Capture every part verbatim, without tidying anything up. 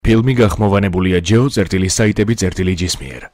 ფილმი გახმოვანებულია ჯეო წერტილი საიტები წერტილი ჯის მიერ.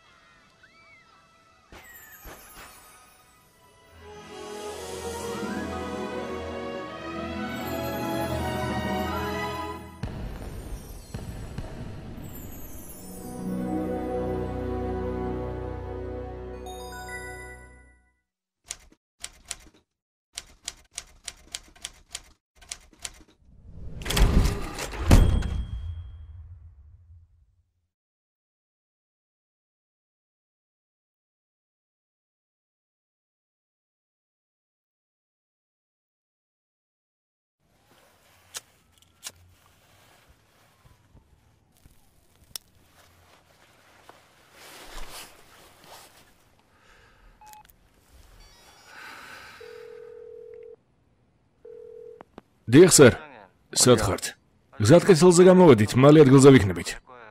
Dear sir, სათხართ. გზატკეცილზე გამოვედით, მალე ადგილზე ვიქნებით.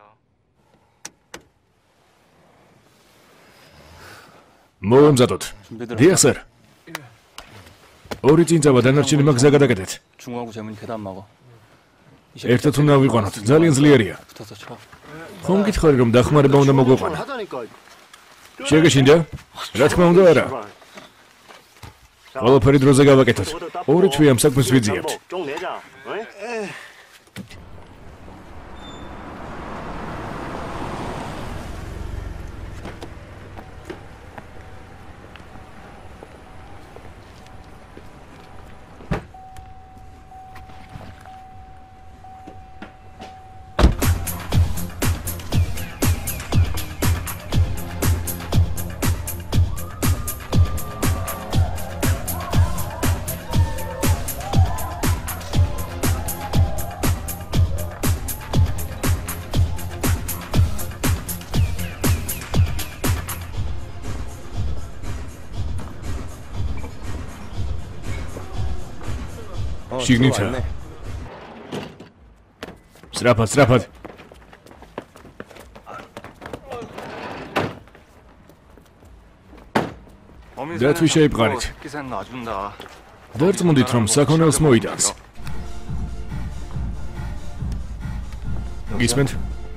მოვემზადოთ. Dear sir. ორი წინწავა დანარჩენი მაგზა გადაკეთეთ. ერთად უნდა ვიყვანოთ, ძალიან ძლიერია. ხომ გითხარი რომ დახმარება უნდა მოგვეყვანა? შეგეშინდა? რა თქმა უნდა არა. ყველაფერი დროზე გავაკეთოთ. ორი თვე ამ საქმეს ვიძიებთ. შიგნითა. სრაფად, სრაფად. დათვი შეიპყარით. დარწმუნდით რომ საქონელს მოიტანს. გისმენთ?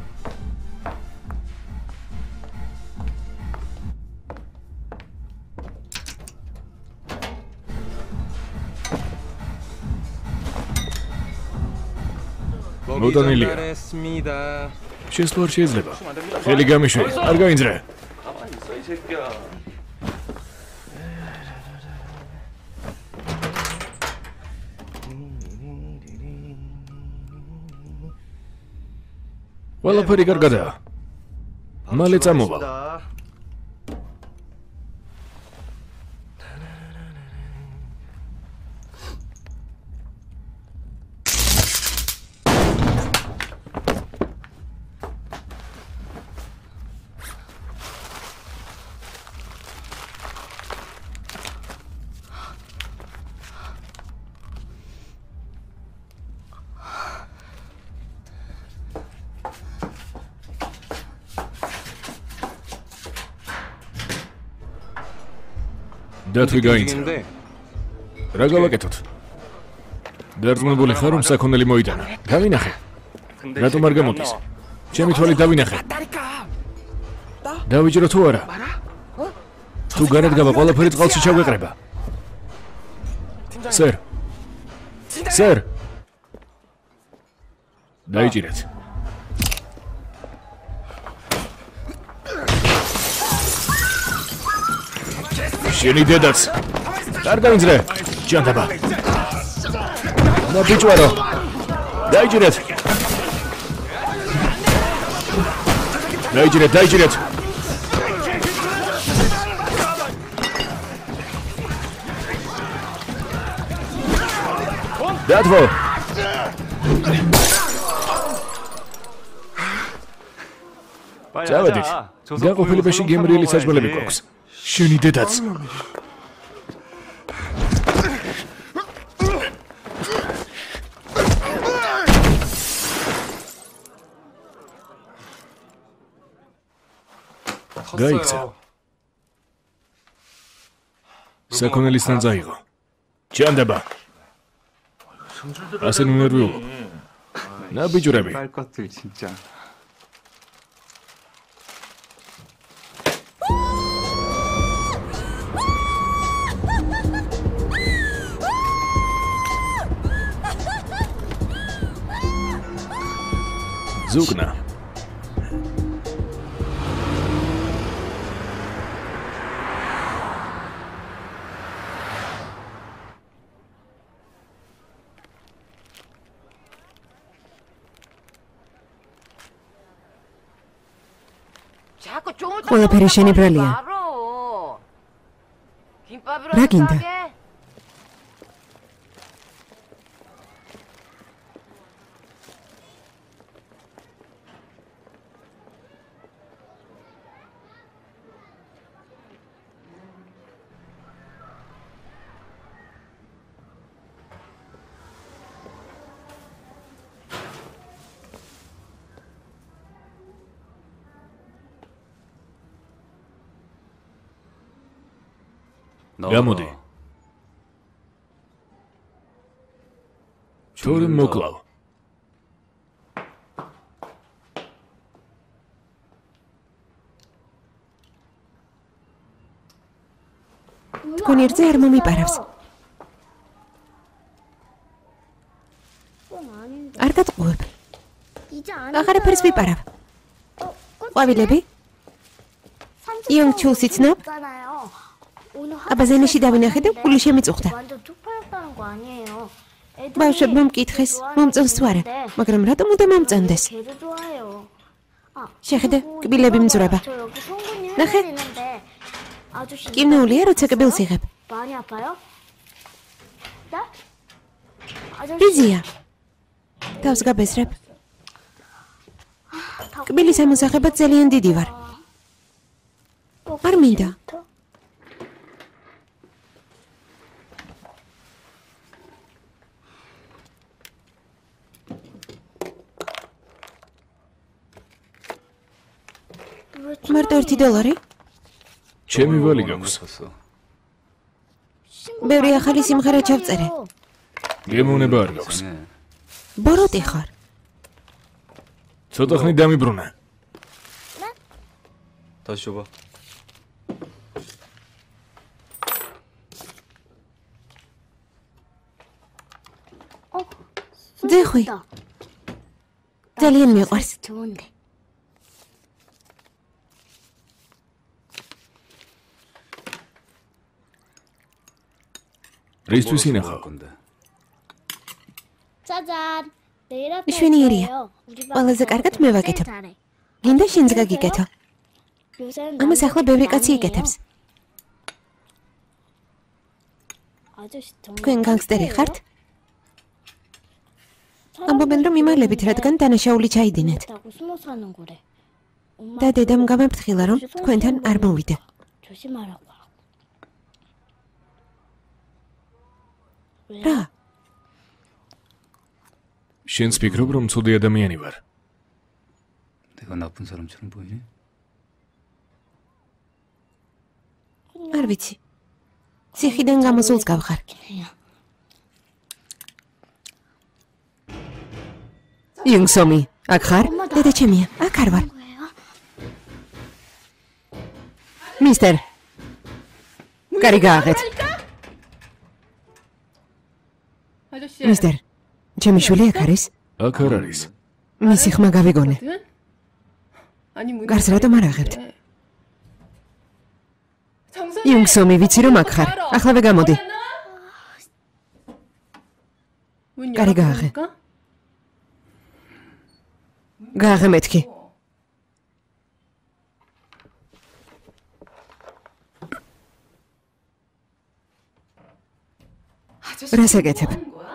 მოდანილია. შესვლა არ შეიძლება. ხელი გამიშვი, არ გაინძრე. ყველაფერი კარგადაა. მალე წამოვალ. დათვი გაინცრა. რა გავაკეთოთ? დარწმუნებული ხარ რომ საქონელი მოიტანა. გავინახე. რატომ არ გამოდის? ჩემი თვალი დავინახე. დავიჭირო თუ არა? თუ გარეთ გავა ყველაფერი წყალში ჩავეყრება. სერ. სერ. დაიჭირეთ. შენი დედაც. არ გაინძრე. ჯანდაბა. და ბიჭვარო. დაიჭირეთ. დაიჭირეთ, დაიჭირეთ. დათვო. წავედით. გაყოფილებაში გემრიელი საჭმელები გვაქვს. შენი დედაც. გაიქცა. საქონელის თანძა იყო. ჯანდაბა. ასე ნერვიულობ. ნაბიჯრები. 빨 것들 진짜. ზუგნა. ყველაფერი შენიბრალია. რა გინდა? გამოდი. თორე მოკლავ. თქვენ ერთზე არ მომიპარავს. არ გატყუებ. აღარაფერს ვიპარავ. ყვავილები? იონგ ჩულს იცნობ? აბაზენაში დავინახე და გული შემიწუხდა. ბავშვებმა მკითხეს, მომწონს თუ არა, მაგრამ რატომ უნდა მომწონდეს? შეხედე, კბილები მძვრება. ნახე. კიმნეულია, როცა კბილს იღებ. რიზია. თავს გაბეზრებ. კბილის ამოსახებად ძალიან დიდი ვარ. არ მინდა. მარტო ერთი დოლარი? ჩემი ვალი გაქვს. ბევრი ახალი სიმღერა ჩავწერე. გემოვნება არ გაქვს. ბოროტი ხარ. ცოტა ხნით დამიბრუნა. 다시 줘봐. ძეხვი. ძალიან მიყვარს. რისთვის ინახავ? 짜잔. 내일 아침에 შვენიერია. ყველაზე კარგად მე ვაკეთებ. გინდა შენც გაგიკეთო. ამას ახლა ბევრი კაცი იკეთებს. თქვენ განგსტერი ხართ? ამბობენ რომ იმალებით, რადგან დანაშაული ჩაიდინეთ. და დედამ გამაფრთხილა რომ თქვენთან არ მოვიდა. რა? შენს ფიქრობ რომ ცუდი ადამიანი ვარ? 내가 나쁜 사람처럼 보이니? არ ვიცი. ციხიდან გამოსულს გავხარ. იუნგსომი, აქ ხარ? დედა ჩემია, აქ არ ვარ. მისტერ. კარი გააღეთ. მისტერ, ჩემი შვილი აქ არის? აქ არ არის. მისი ხმა გავიგონე. გარს რატომ არ აღებთ? იუნგსომი, ვიცი რომ აქ ხარ.ახლავე გამოდი. კარი გააღე. გააღე მეთქი. რას აკეთებ?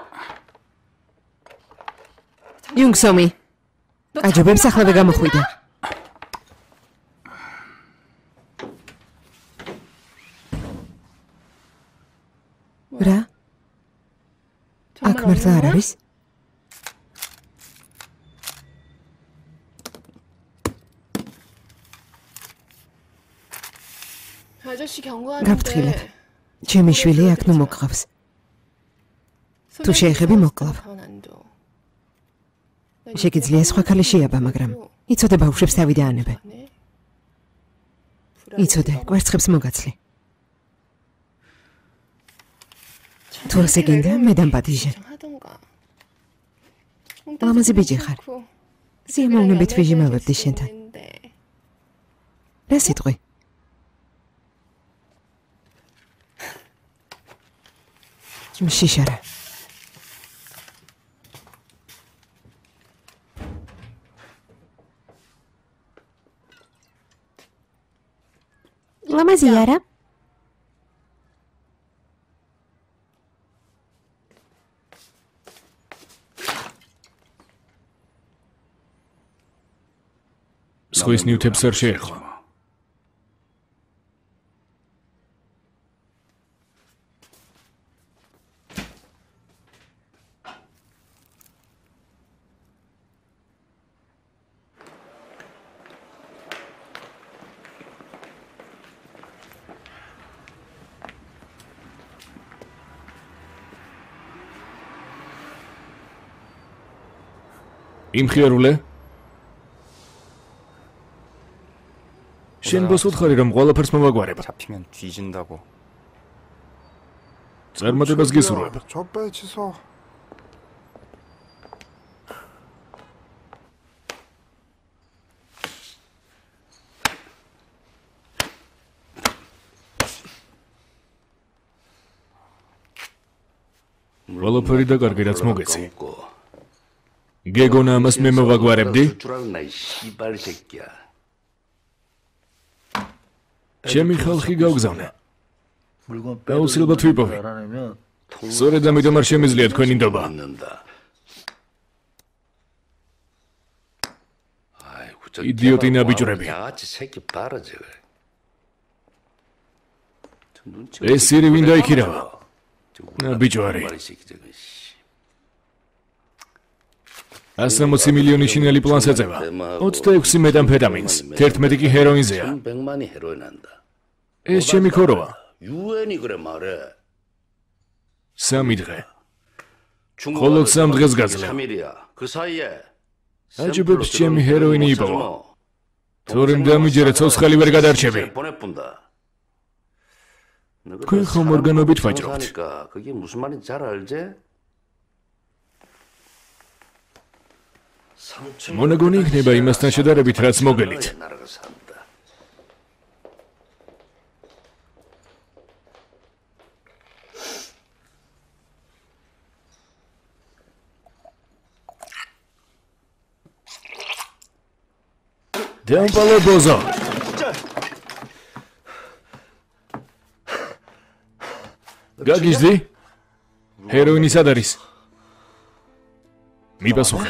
იუნგსომი. აჯობებსახლავე გამოხვიდე. რა? აქ მართლა არ არის? გაფრთხილებ. ჩემი შვილი აქ ნუ მოგყავს. თუ შეეხები მოკლავ. შეგიძლია სხვა ქალი შეაბა, მაგრამ იცოდე ბავშვებს თავი დაანებე. იცოდე, კვერცხებს მოგაცლი. თუ ასე გინდა, მე დამპატიჟე. ლამაზი ბიჭი ხარ. სიამოვნებით ვიჟიმავებდი შენთან. რა სიტყვი? შიშარა. ლამაზია რა? სხვის ნივთებს არ შეეხო. იმხიარულე? შენ ბოს უთხარი რომ ყველაფერს მოვაგვარებ. 잡히면 뒤진다고. წარმატებას გისურვებ. 좁배 취소. ყველაფერი დაკარგე რაც მოგეცი. გეგონა ამას მე მოვაგვარებდი? ჩემი ხალხი გავგზავნა. აუცილებლად ვიპოვე. სწორედ ამიტომ არ შემიძლია თქვენი ნდობა. იდიოტი ნაბიჯრები. ეს სირი ვინ დაიქირავა? ნაბიჯვარი. ასამოცი მილიონი ჩინელი პლანს ეწევა. ოცდაექვსი მეტამფეტამინს, თერთმეტი კი ჰეროინზეა. ეს ჩემი ქოროა. სამი დღე. მხოლოდ სამ დღეს გაძლევ. აჯიბებს ჩემი ჰეროინი იპოვა. თორემ დამიჯერე ცოცხალი ვერ გადარჩები. თქვენ ხომ ორგანობით ვაჭრობთ? მონაგონი იქნება იმასთან შედარებით, რაც მოგელით. დამპალო ბოზო. გაგიზდი? ჰეროინი სად არის? მიპასუხე.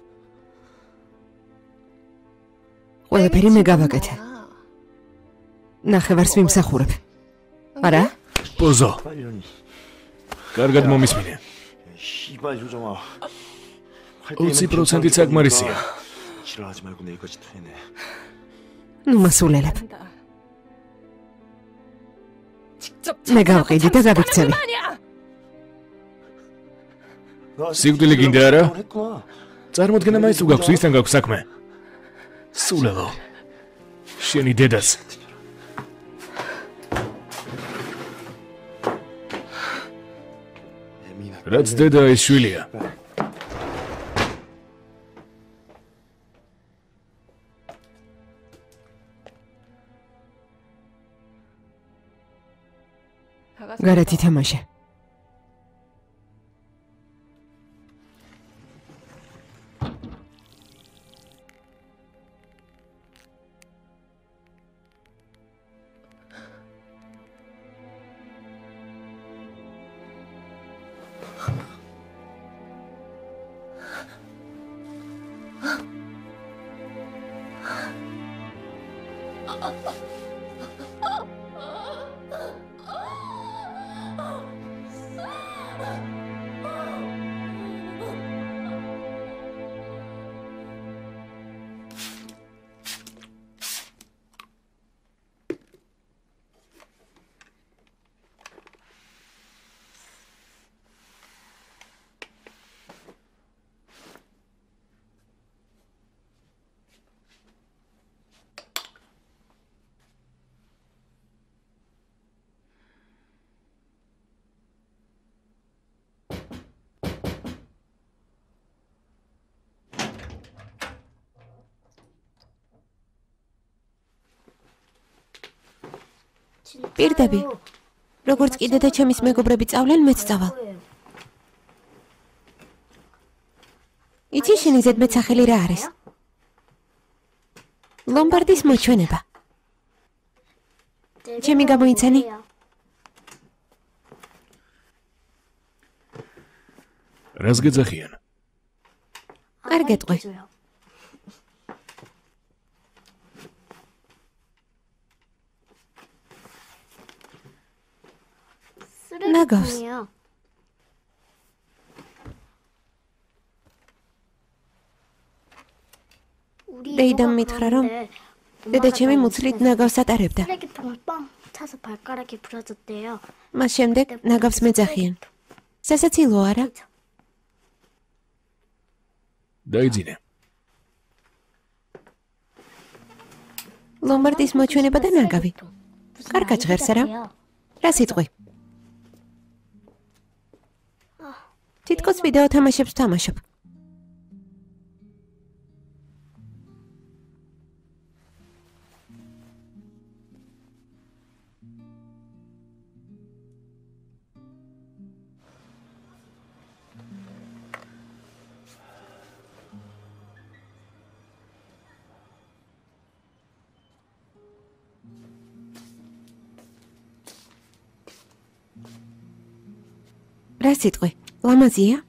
ყველაფერი მე გავაკეთე. ნახევარს მიმსახურებ. არა? ბოზო. კარგად მომისმინე. 씨발 효정아. ოცი პროცენტი საკმარისია. 싫어하지 말고 내일까지 토해내. ნუ მასულელებ. მე გავყიდი და გავიქცევი. სიკვდილი გინდა არა? წარმოდგენა მაინც თუ გაქვს, ვისთან გაქვს საქმე? სულელო. შენი დედას. რაც დედა ეს შვილია. გარეთ ითამაშე. პირდები. როგორც კიდე და ჩემის მეგობრები წავლენ, მეც წავალ. იცი შენი ზედმეტ სახელი რა არის? ლომბარდის მოჩვენება. ჩემი გამოიცანი? რას გეძახიან? არ გეტყვი. ნაგავს. 데이담 მითხრა რომ დედა ჩემი მუცლით ნაგავს ატარებდა. 차서 발가락이 부러졌대요. მას შემდეგ ნაგავს მეძახიან. სასაცილო არა? დაიძინე. ლომბარდის მოჩვენება და ნაგავი. კარგად ჟღერს არა? რა სიტყვი? თითქოს ვიდეო თამაშებს თამაშობ. რა სიტყვი? ლამაზია?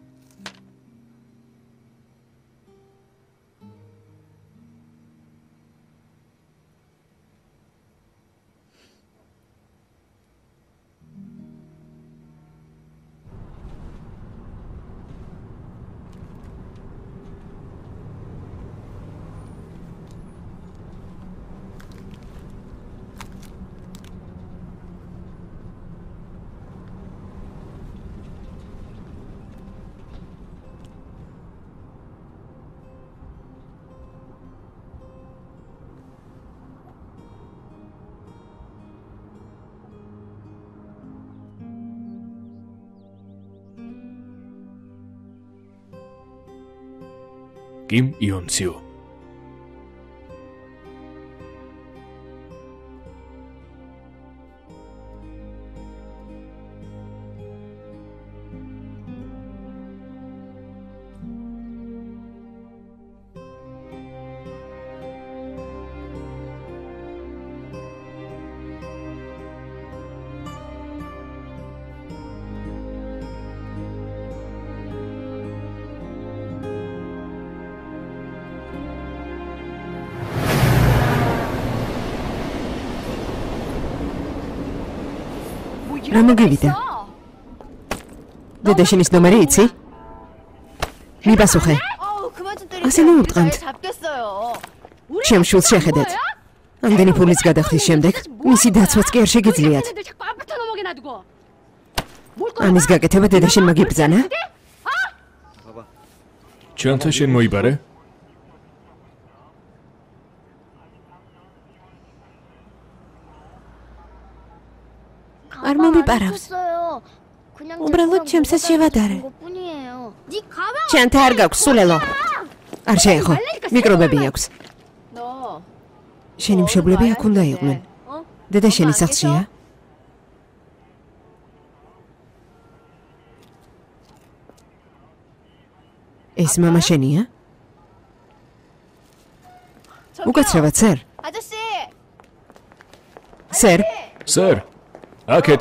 კიმ იონციო. რა მოგივიდა? დედა შენის ნომერი იცი? მიპასუხე. ასე მოუტყანთ. ჩემ შულს შეხედეთ. ამდენი ფულის გადახდის შემდეგ მისი დაცვაც კი არ შეგიძლიათ. ამის გაკეთება დედა შენ მაგიბრძანა? ჩანთა შენ მოიბარე? არ მომიპარავს. უბრალოდ ჩემსაც შევადარე. ჩანთა არ გაქვს სულელო. არ შეეხო. მიკრობები აქვს. შენი მშობლები აქ უნდა იყვნენ. დედა შენი სახლშია? ეს მამა შენია? უკაცრავად სერ. სერ. სერ. აკეთ.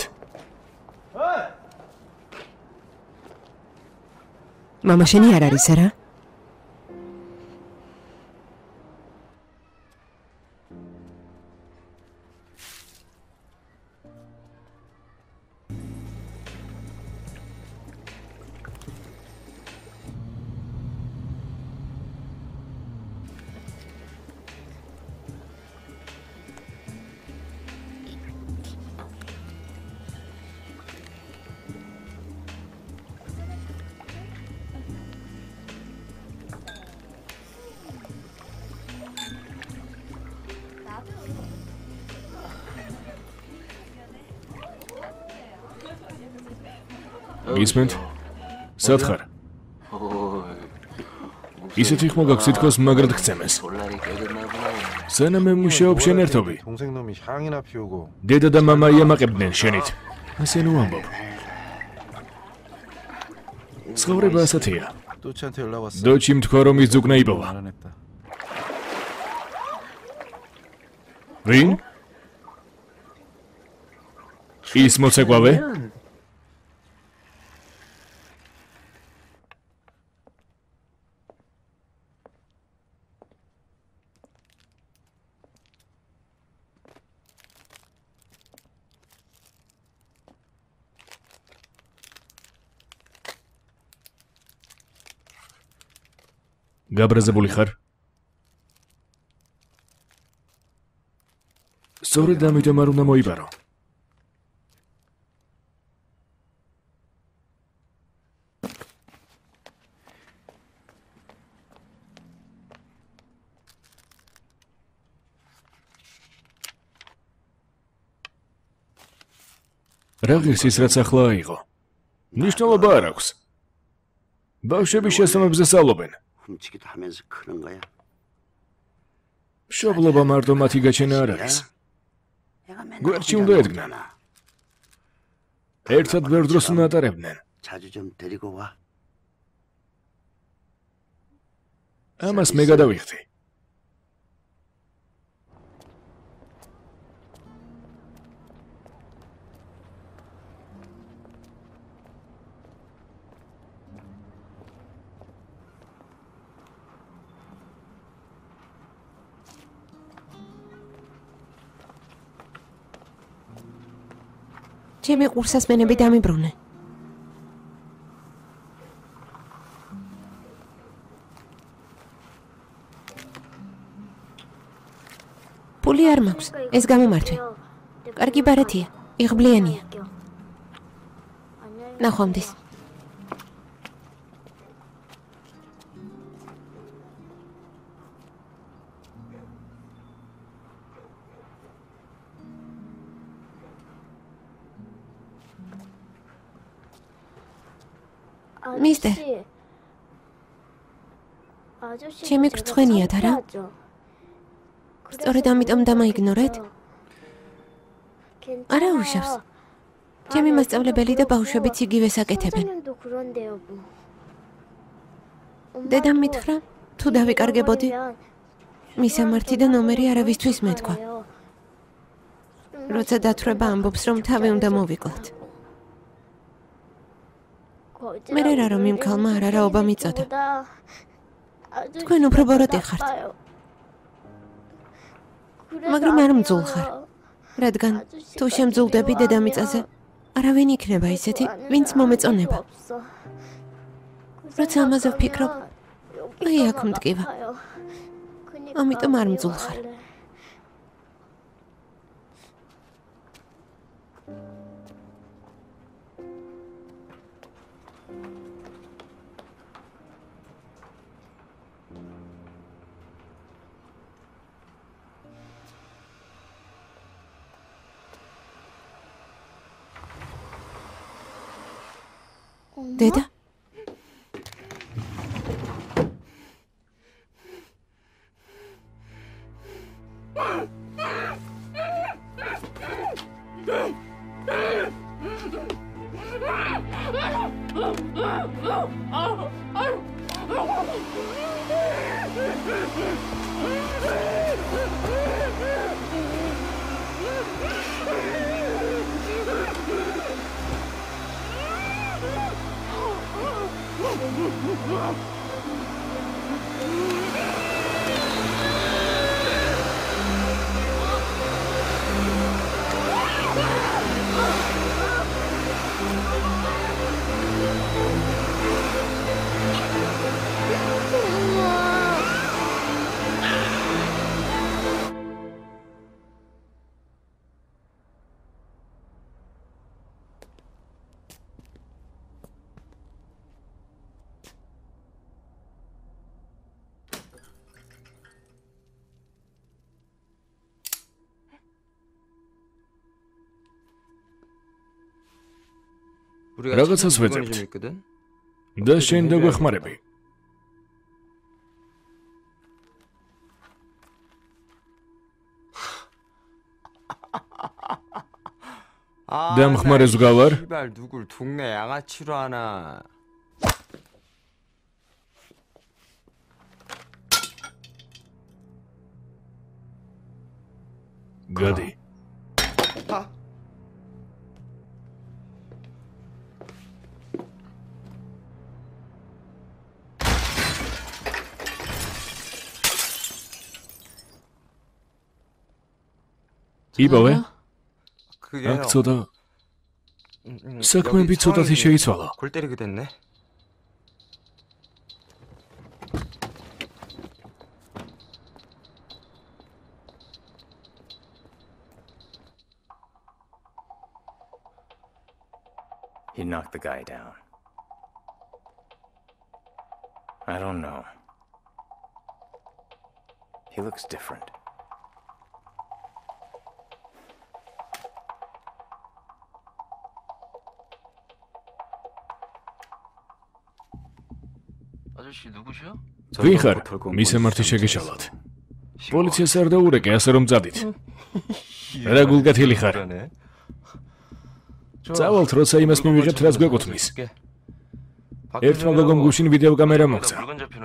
მამა შენი არ არის არა? გისმენთ? სად ხარ? ისეთი ხმა გაქვს თითქოს მაგრად გცემეს. სანამ მე მუშაობ შენ ერთობი. 동생 놈이 향이나 피우고 დედა და მამა იამაყებდნენ შენით. ასე ნუ ამბობ. ცხოვრება ასეთია. 도치한테 연락 왔어. დოჩიმ თქვა რომ ის ძუკნა იპოვა. 안 했다. ვინ? ის მოცეკვავე? გაბრაზებული ხარ? სწორედ ამიტომ არ უნდა მოიბარო. რა ღირს ის რაც ახლა აიღო? ნიშნულობა არ აქვს. ბავშვები შესაბამებზე სწავლობენ. 훔치기도 하면서 크는 거야. მშობლობა მარტო მათი გაჩენა არ არის. 얘가 맨날 გვერდში 혼자 უნდა ედგნენ. 놀잖아. ერთად ბევრ დროს უნდა ატარებდნენ. 자주 좀 데리고 와. ამას მე გადავიხდი. ჩემი ყურსასმენები დამიბრუნე. პული არ მაქვს, ეს გამომართვე. კარგი ბარათია, იღბლიანია. ნახვამდის. 미스터. ჩემი გრცხვენიათ არა? სწორედ ამიტომ დამაიგნორეთ? არა უშავს. ჩემი მასწავლებელი და ბავშვებიც იგივეს აკეთებენ. დედამ მითხრა, თუ დავიკარგებოდი, მისამართი და ნომერი არავისთვის მეთქვა. როცა დათვრება ამბობს, რომ თავი უნდა მოვიკლოთ. მე რა რომ იმ ქალმა არაობა მიწოდა. თქვენ უფრო ბოროტი ხართ. მაგრამ არ მძულ ხარ. რადგან თუ შემძულდები დედამიწაზე, არავინ იქნება ისეთი, ვინც მომეწონება. როცა ამაზე ვფიქრობ, აი აქ მდგება. ამიტომ არ მძულ ხარ. დედა? რაღაცას ვეძებთ და შენ დაგვეხმარები. დამხმარე ზღვარ. 씨발 누굴 동네 양아치로 하나. გადი. იბავე? 그게요. აქ ცოტა 음, 음, საქმეები 여기 ცოტათი 상황이 შეიცვალა. 골 때리게 됐네. He knocked the guy down. I don't know. He looks different. ვინ ხარ? მისამართი შეგეშალათ. პოლიციას არ დაურეკე, ასე რომ წადით. რა გულკეთილი ხარ? წავალთ, როცა იმას მივიღებთ, რაც გვეკუთვნის. ერთმა გოგომ გუშინ ვიდეო კამერა მოგცა.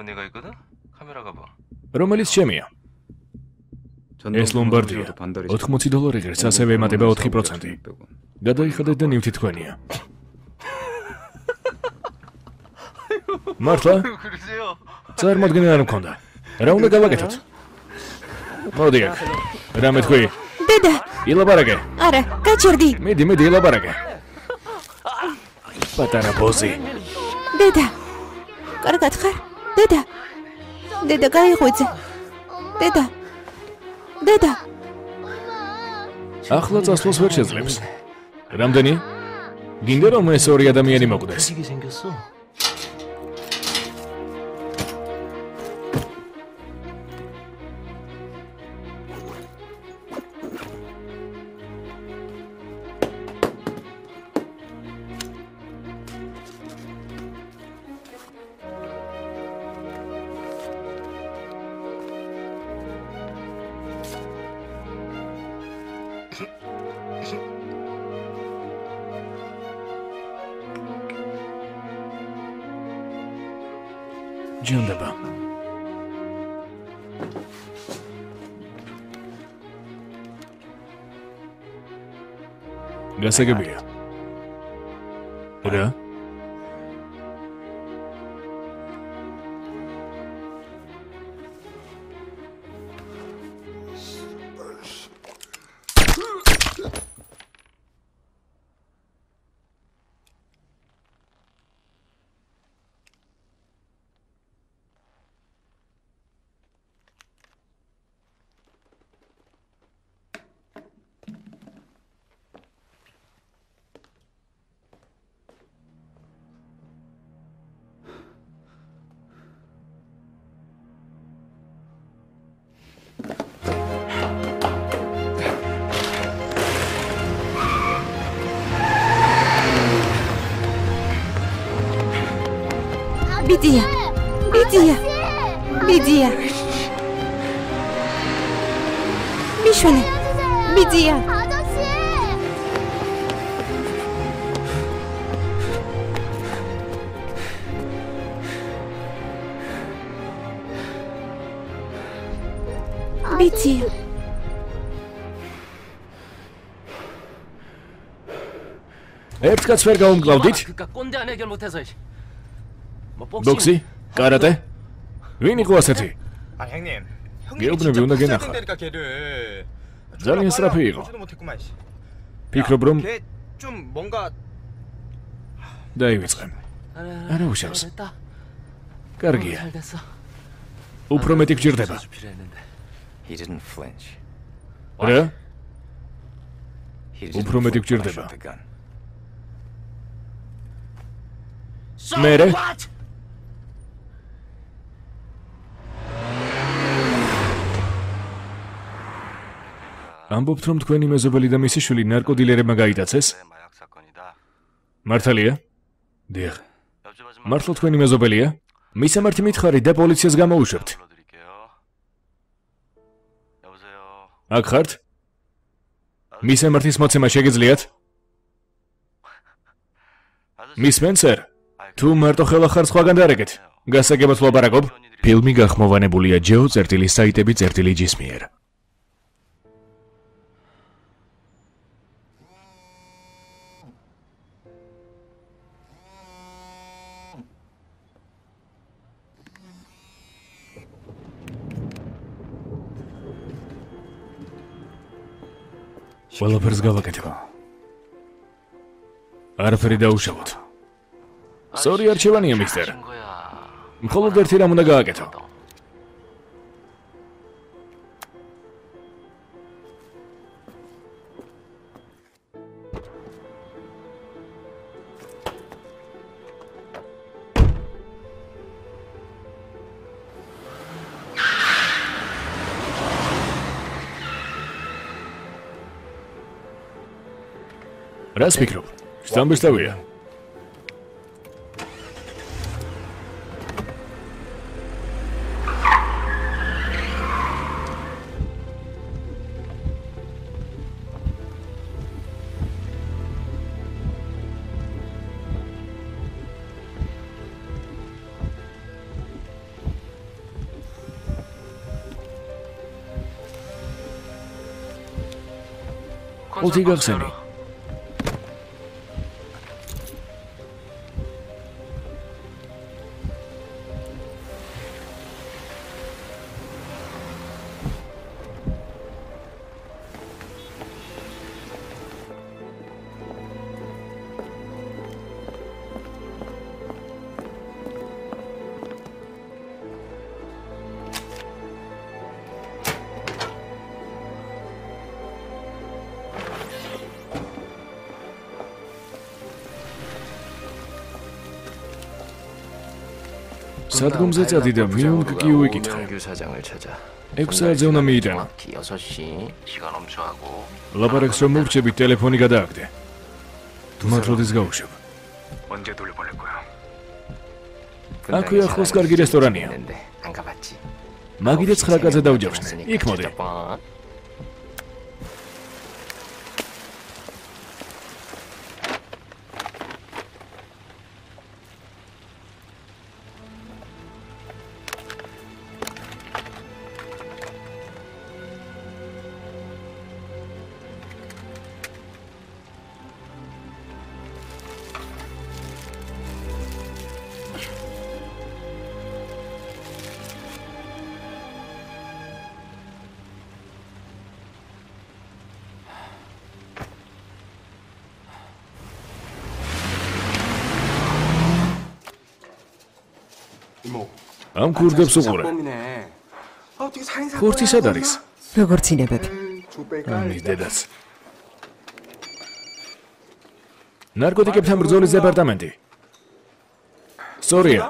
რომელიც ჩემია. ეს ლომბარდია. ოთხმოცი დოლარი ღირს, ასევე ემატება ოთხი პროცენტი. გადაიხადეთ და ნივთი თქვენია. მართლა? წარმოდგენა არ მქონდა. რა უნდა გავაკეთოთ? მოდი აქ. რა მეთქვი? დედა. ილაპარაკე. არა, გაჩერდი. მიდი, მიდი, ილაპარაკე. პატარა ბოზი. დედა. კარგად ხარ? დედა. დედა, გაიღვიძე. დედა. დედა. ახლა წასვლას ვერ შეძლებს. რამდენი? გინდა რომ ეს ორი ადამიანი მოკვდეს? ჯანდება. გასაგებია. რა? ბიდია. ბიდია. ბიდია. მიშვენე. ბიდია. ბიდია. ერთ კაცს ვერ გაუმკლავდით? ბოქსი? კარატე? ვინ იყო ასეთი? 아 형님. გეუბნები უნდა გენახა. ძალიან სწრაფი იყო. ფიქრობ რომ 걔좀 뭔가 დაივიწყე. არა უშავს. კარგია. უფრო მეტი გჭირდება. He didn't flinch. რა? He didn't უფრო მეტი flinch when I გჭირდება. shot the gun. მერე? ამბობთ რომ თქვენი მეზობელი და მისი შვილი ნარკოდილერებმა გაიტაცეს? მართალია? დიახ. მართლა თქვენი მეზობელია? მისამართი მითხარით და პოლიციას გამოუშვებთ. აქ ხართ? მისამართის მოცემა შეგიძლიათ? Miss Spencer, თუ მარტო ხელა ხარ სხვაგან დარეკეთ. გასაგებად ვლაპარაკობ. ფილმი გახმოვანებულია ჯო წერტილი საიტები წერტილი ჯის მიერ. ყველაფერს გავაკეთებ. არაფერი დაუშავოთ. სწორი არჩევანია, მისტერ. მხოლოდ ერთი რამ უნდა გააკეთო. რას ფიქრობ? სტამბესტავია. ოლთი გახსენი. სადგომზე წადი და მიუნგ კი უიკითხე. ექვს საათზე უნდა მიიტანო. ლაპარაკს რომ მოვრჩებით ტელეფონი გადააგდე. მათ როდის გავუშვებ? აქვე ახლოს კარგი რესტორანია. მაგიდე ცხრა კაცზე დავჯავშნე. იქ მოდი. ამ ქურდებს უყურე. ხორცი სად არის? როგორც ინებებ. ამის დედაც. ნარკოტიკებთან ბრძოლის დეპარტამენტი. სწორია.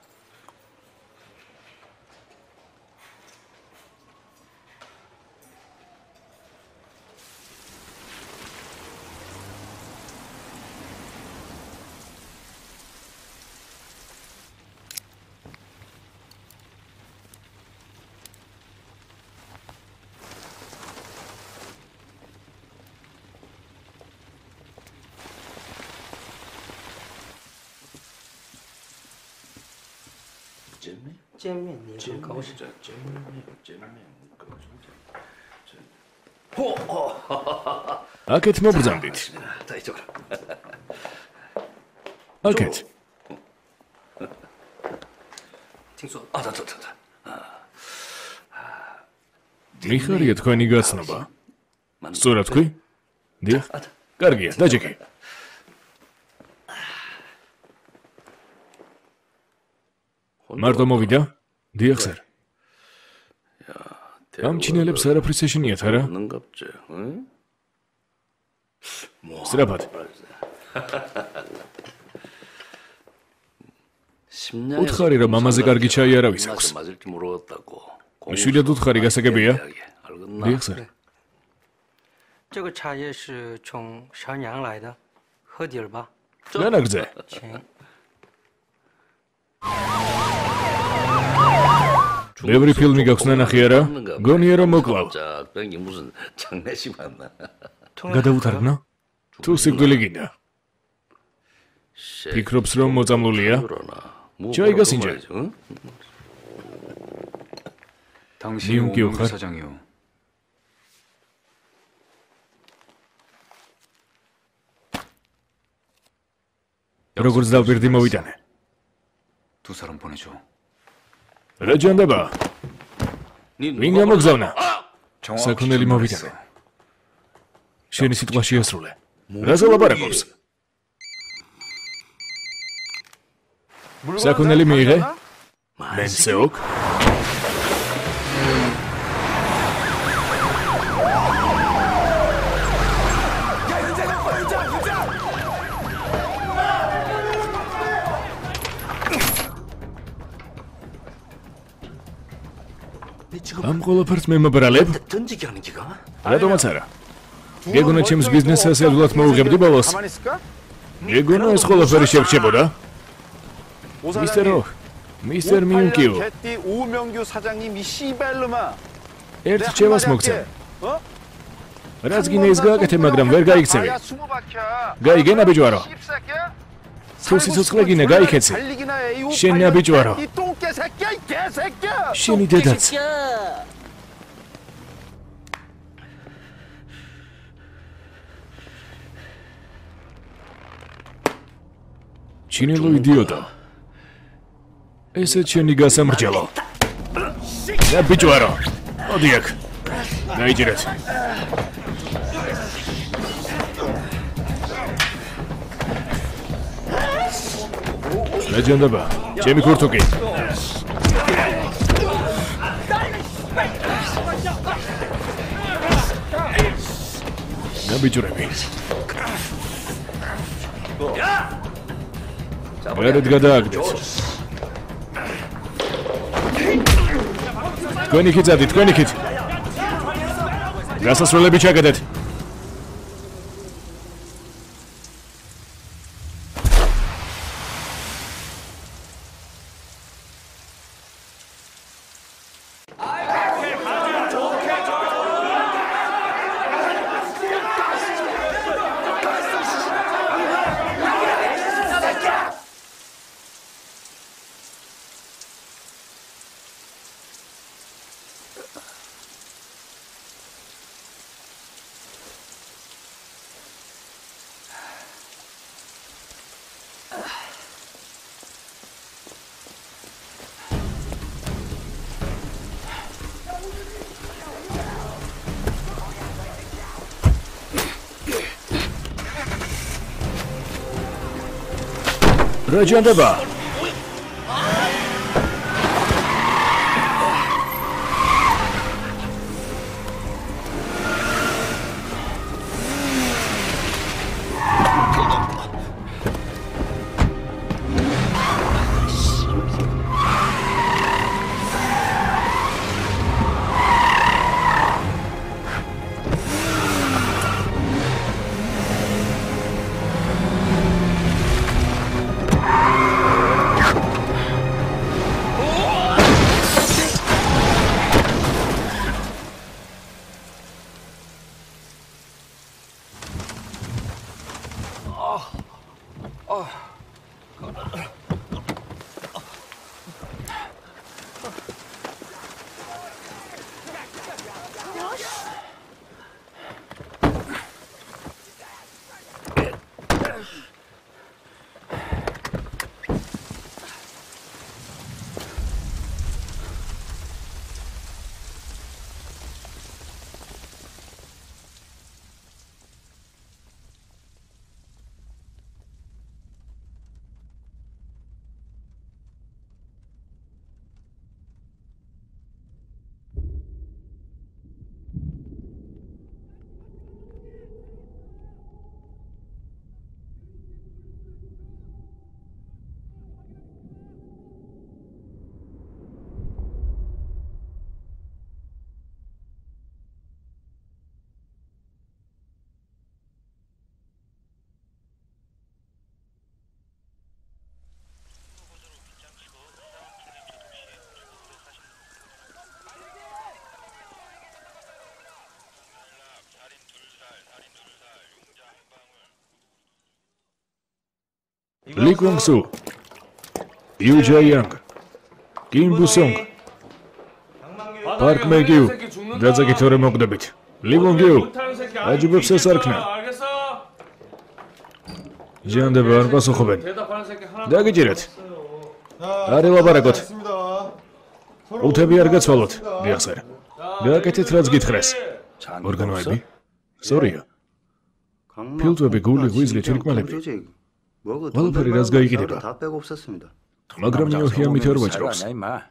აქეთ მობრძანდით. აქეთ. მიხარია თქვენი გაცნობა. სწორად თქვი? დიახ. კარგია, დაჯექი. მარტო მოვიდა? დიახ, სერ. ამ ჩინელებს არაფრის ეშინიათ, არა? სწრაფად. უთხარი რომ ამაზე კარგი ჩაი არავის აქვს. შვიდად უთხარი გასაგებია? დიახ, სერ. 这个茶叶是从邵阳来的，喝点儿吧。 განაგრძე. 请。 ბევრი ფილმი გაქვს ნანახი არა? გონია რომ მოკლავ. გადავუთარგმნო? თუ სიკვდილი გინდა. ფიქრობს რომ მოწამლულია? 저희가 이제 당신이 미운기 오명규 역할? 사장이요. როგორც დავბირდი მოვიტანე. 두 사람 보내줘. რა ჭანდება? ვინ გამოგზავნა? 정확히 사쿠넬이 전달했어. მოვიტანე. შენი სიტყვა შეასრულე. რაზე ლაპარაკობს? 사쿠넬이 მიიღე? მენცეოკ? ამ ყველაფერს მე მობრალებ? 던지게 하는 기가? რატომაც არა? გეგონა ჩემს ბიზნესს ადვილად მოუღებდი ბოლოს? 가만히 있을까? გეგონა ეს ყველაფერი შევრჩებოდა? 미스터 록, 미스터 미უნ키오. 개띠 오명규 사장님 이 씨발놈아. ერთ რჩევას მოგცემ. რაც გინდა ის გააკეთე, მაგრამ ვერ გაიქცევი. 야 스무 바퀴야. გაიგენა ბიჭვარო. 씹새끼야? თუ სიცოცხლე გინდა გაიქეცი. 달리기나 해. 이 შენია ბიჭვარო. 이 똥개 새끼야, 이 개새끼야. შენი დედაც. ჩინელო იდიოტა. ესე ჩენი გასამრჯელო. და ბიჭვარო. მოდი აქ. დაიჭირეთ. რა ჭანდება? ჩემი ქურთუკი. და ბიჭურები. ვერეთ გადააგდეთ. თქვენი ხიძადი, თქვენი ხით. გასასვლელები ჩაგედეთ. რა ჭანდება? Ли Квонг Су, Ю Джа Янг, Ким Бу Сонг, Парк Мэ Гю, დაწაკითხე რომ მოგდებით. Ли Вон Гю, აჯიბებს ესარქნა. ჟანდება არ პასუხობენ. დაგიჭირეთ. არ ელაპარაკოთ. უთები არ გაცვალოთ, დიახსერ. გააკეთეთ რაც გითხრეს. ორგანოები? სწორია. ფილტვები, გული, ღვიძლი, თირკმელები. ყველაფერი რაც გაიყიდება. მაგრამ ნიოჰია მითარ ვაჭრობს.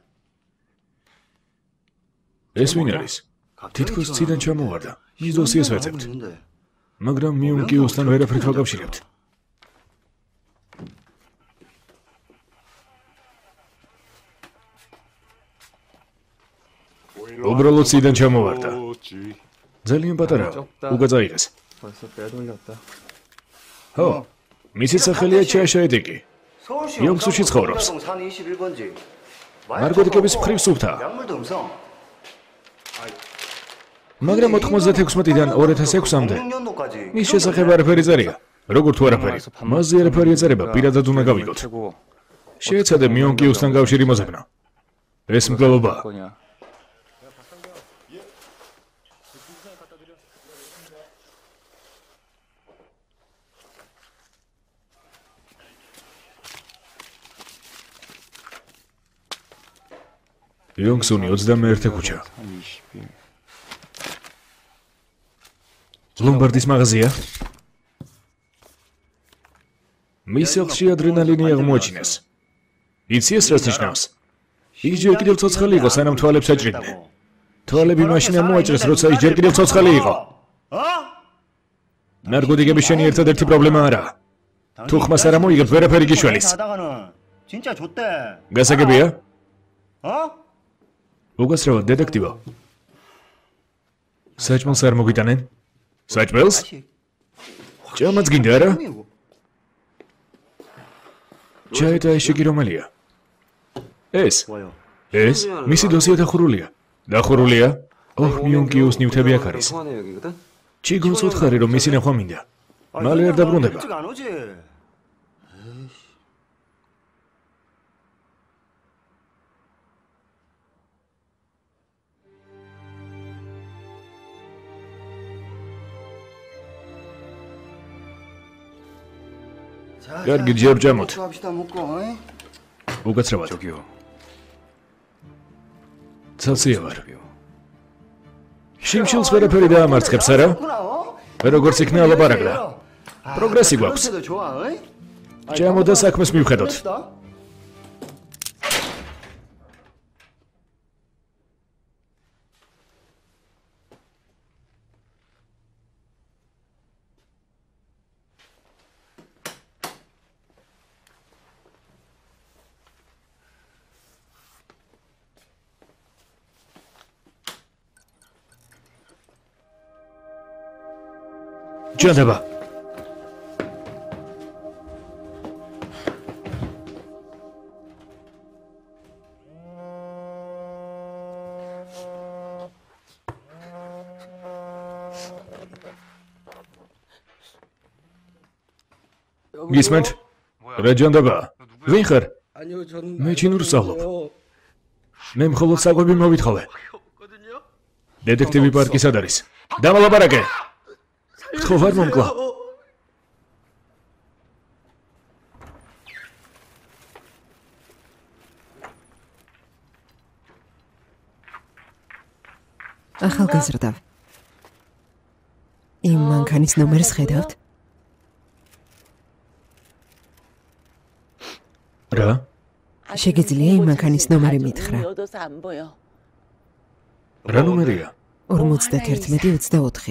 ეს ვინ არის? თითქოს ციდან ჩამოვარდა. მის დოსიეს ვეძებთ. მაგრამ მიუნკიუსთან ვერაფრით ვაკავშირებთ. უბრალოდ ციდან ჩამოვარდა. ძალიან პატარაა. უკა წაიღეს. ხო, მისი სახელია ჩაშაედიკი. იონგსუში ცხოვრობს. ნარკოტიკების მხრივ სუფთა. მაგრამ ოთხმოცდაექვსიდან ორ ათას ექვსამდე მის შესახებ არაფერი წერია. როგორ თუ არაფერი, მასზე არაფერი ეწერება, პირადად უნდა გავიგოთ. შეეცადე მიუნკიუსთან კავშირი მოზებნა. ეს მკვლელობაა. იონგსუნი ოცდამეერთე ქუჩა. ლომბარდის მაღაზია. მის სახლში ადრენალინი აღმოაჩინეს. იცი ეს რას ნიშნავს? ის ჯერ კიდევ ცოცხალი იყო, სანამ თვალებს აჭრიდნენ. თვალები მაშინ ამოაჭრეს, როცა ის ჯერ კიდევ ცოცხალი იყო. ნარკოტიკები შენი ერთადერთი პრობლემა არაა. თუ ხმას არ ამოიღებ, ვერაფერი გიშველის. გასაგებია? უგასრევად დეტექტივო. საჭმელს არ მოგიტანენ? საჭმელს? ჭამაც გინდა არა? ჩაიტა ეშიგი რომელია? ეს? ეს? მისი დოსია დახურულია. დახურულია? ოჰ, მიუნკიუს ნივთები აქ არის. ჩიგონს უთხარი რომ მისი ნახვა მინდა. მალე არ დაბრუნდება. კარგი, ჯერ ჯამოთ. უკაცრავად. ცალსია ვარ. შიმშილს ვერაფერი დაამარცხებს, არა? როგორც იქნა ალაპარაკდა. პროგრესი გვაქვს. ჯამო და საქმეს მივხედოთ. ჯანდება. გისმენთ? რა ჯანდება? ვინ ხარ? მე ჩინურ სწავლობ. მე მხოლოდ საკვები მოვითხოვე. დეტექტივი პარკი სად არის? დამალაპარაკე. ხო ვარ მომკლა. ახალგაზრდა. იმ მანქანის ნომერს ხედავთ? რა? შეგიძლია იმ მანქანის ნომერი მითხრა? რა ნომერია? ორმოცდაერთმეტი ოცდაოთხი.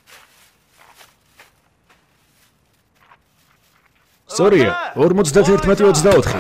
სწორია, ორმოცდაერთმეტი ოცდაოთხი.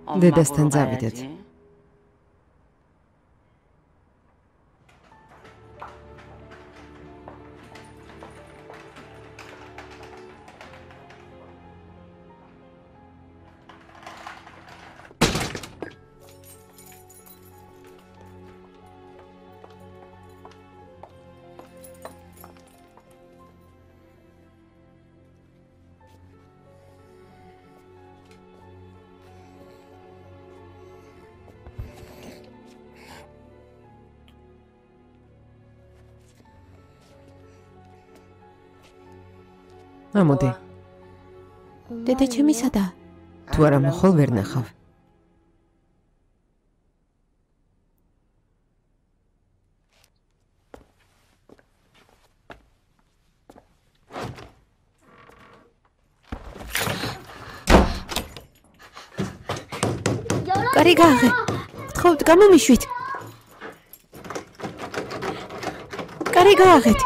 დედასთან წავიდეთ. ამოდი. დედა ჩემი სადა? თუ არა მოხვალ ვერ ნახავ. კარი გააღე. გთხოვთ გამომიშვით. კარი გააღეთ.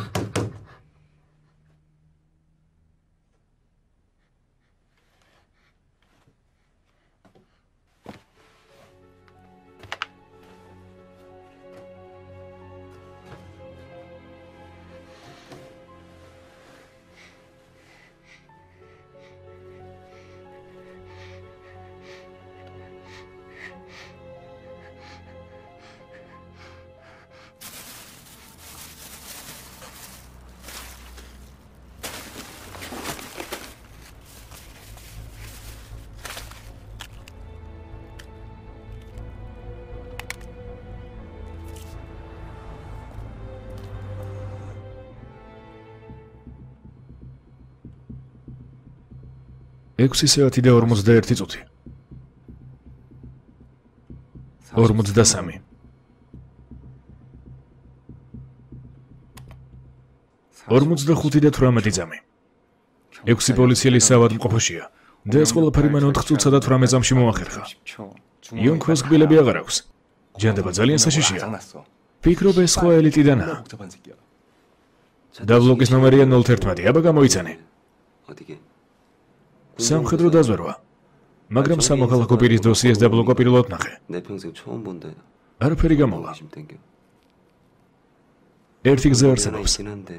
ექვსი საათი და ორმოცდაერთი წუთი. ორმოცდასამი. ორმოცდახუთი და თვრამეტი წამი. ექვსი პოლიციელი საავადმყოფოშია და ეს ყველაფერი მან ოთხ წუთსა და თვრამეტ წამში მოახერხა. იონქოს კბილები აღარ აქვს. ჯანდება ძალიან საშიშია. ფიქრობ ეს სხვა ელიტიდანაა. დაბლოკის ნომერია ნული ერთმეტი. აბა გამოიცანე. სამხედრო დაზვერვა. მაგრამ სამოქალაქო პირის დოსიეს დაბლოკო პირველად ნახე. არაფერი გამოვა. ერთი გზა არსებობს.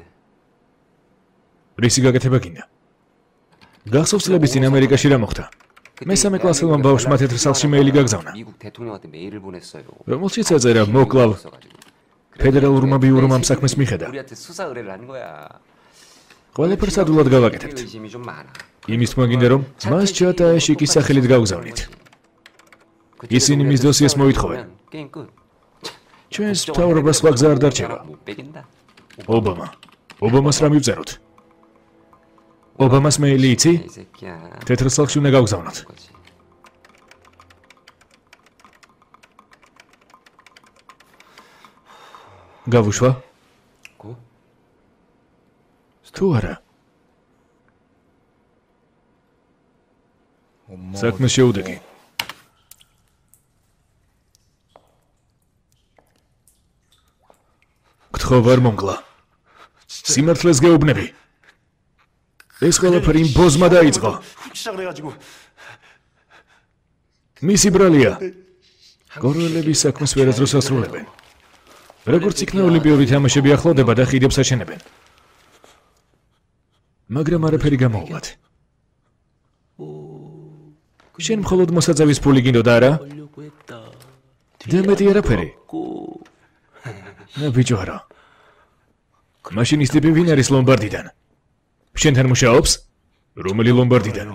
რისი გაკეთება გინდა? გახსოვს წლების წინ ამერიკაში რა მოხდა? მესამე კლასელმა ბავშვმა თეთრ სახლში მეილი გაგზავნა. რომელშიც ეწერა მოკლავ ფედერალურმა ბიურომ ამ საქმეს მიხედა. ყველაფერს ადვილად გავაკეთებთ. იმის თქმა გინდა რომ მას ჩატაეშიკის სახელით გავგზავნით. ისინი მის დოსიეს მოითხოვენ. ჩვენს მთავრობას სხვა გზა არ დარჩება. ობამა. ობამას რა მივწეროთ? ობამას მეილი იცი? თეთრ სახლში უნდა გავგზავნოთ. გავუშვა? თუ არა? საქმე შეუდეგი. გთხოვ არ მომკლა. სიმართლეს გეუბნები. ეს ყველაფერი იმ ბოზმა დაიწყო. მისი ბრალია. გორველები საქმეს ვერასდროს ასრულებენ. როგორც იქნა ოლიმპიური თამაშები ახლოვდება და ხიდებს აშენებენ. მაგრამ არაფერი გამოუვათ. შენ მხოლოდ მოსაწევის ფული გინდოდა არა? და მეტი არაფერი. ნაბიჯო არა. მაშინ ის ტიპი ვინ არის ლომბარდიდან? შენთან მუშაობს? რომელი ლომბარდიდან?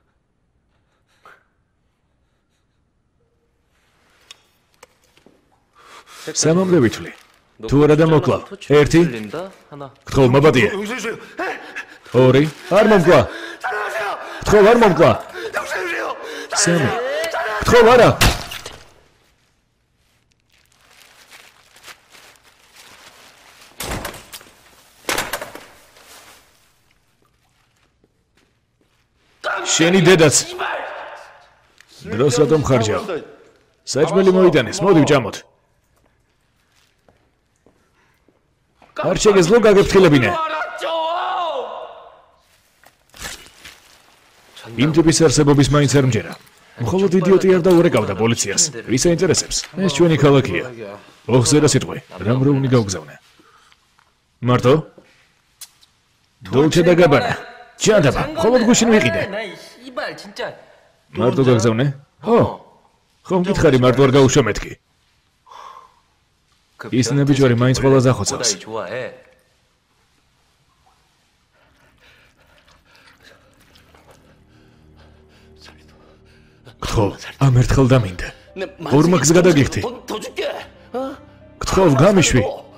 სამამდე ვითვლი. თუ არა და მოკლავ. ერთი. გთხოვ მაბადია. ორი. არ მომკლა. გთხოვ არ მომკლა. სამი. გთხოვ არა. შენი დედაც. დროს რატომ ხარჯავ? საჭმელი მოიტანეს, მოდი ვჭამოთ. არ შეგეძლო გაგეფრთხილებინე. იმ ტიპის არსებობის მაინც არ მჯერა. მხოლოდ იდიოტი არ დაურეკავდა პოლიციას. ვის აინტერესებს? ეს ჩვენი ქალაქია. ოხზერა სიტყვი, რამ რო უნდა გავგზავნე? მარტო? დოლჩე და გაბანა. ჯანდაბა, მხოლოდ გუშინ ვიყიდე. მარტო გაგზავნე? ხო. ხომ გითხარი მარტო არ გაუშვა მეთქი? ის ნაბიჯვარი მაინც ყველაზე ახოცავს. გთხოვ, ამ ერთხელ დამინდა. ორმა გზა გადაგიხდი. გთხოვ, გამიშვი.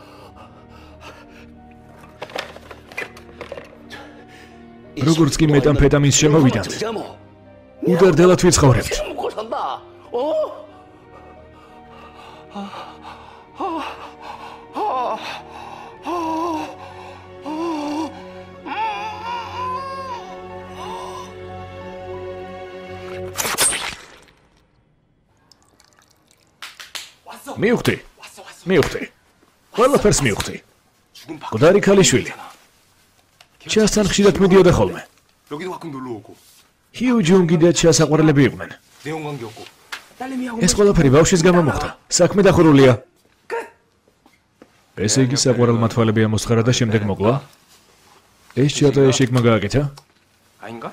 როგორც კი მეტამფეტამინს შემოვიდანთ, უდარდელად ვიცხოვრებთ. მივხვდი, მივხვდი. ყველაფერს მივხვდი. მკვდარი ქალიშვილი. ჩასთან ხშირად მიდიოდა ხოლმე. ჰიუ ჯუნგი და ჩასაყვარლები იყვნენ. ეს ყველაფერი ბავშვის გამო მოხდა. საქმე დახურულია. ესე იგი საყვარელმა თვალები ამოსხარა და შემდეგ მოკლა? ეს ჩატა ეშიკმა გააკეთა? 아닌가?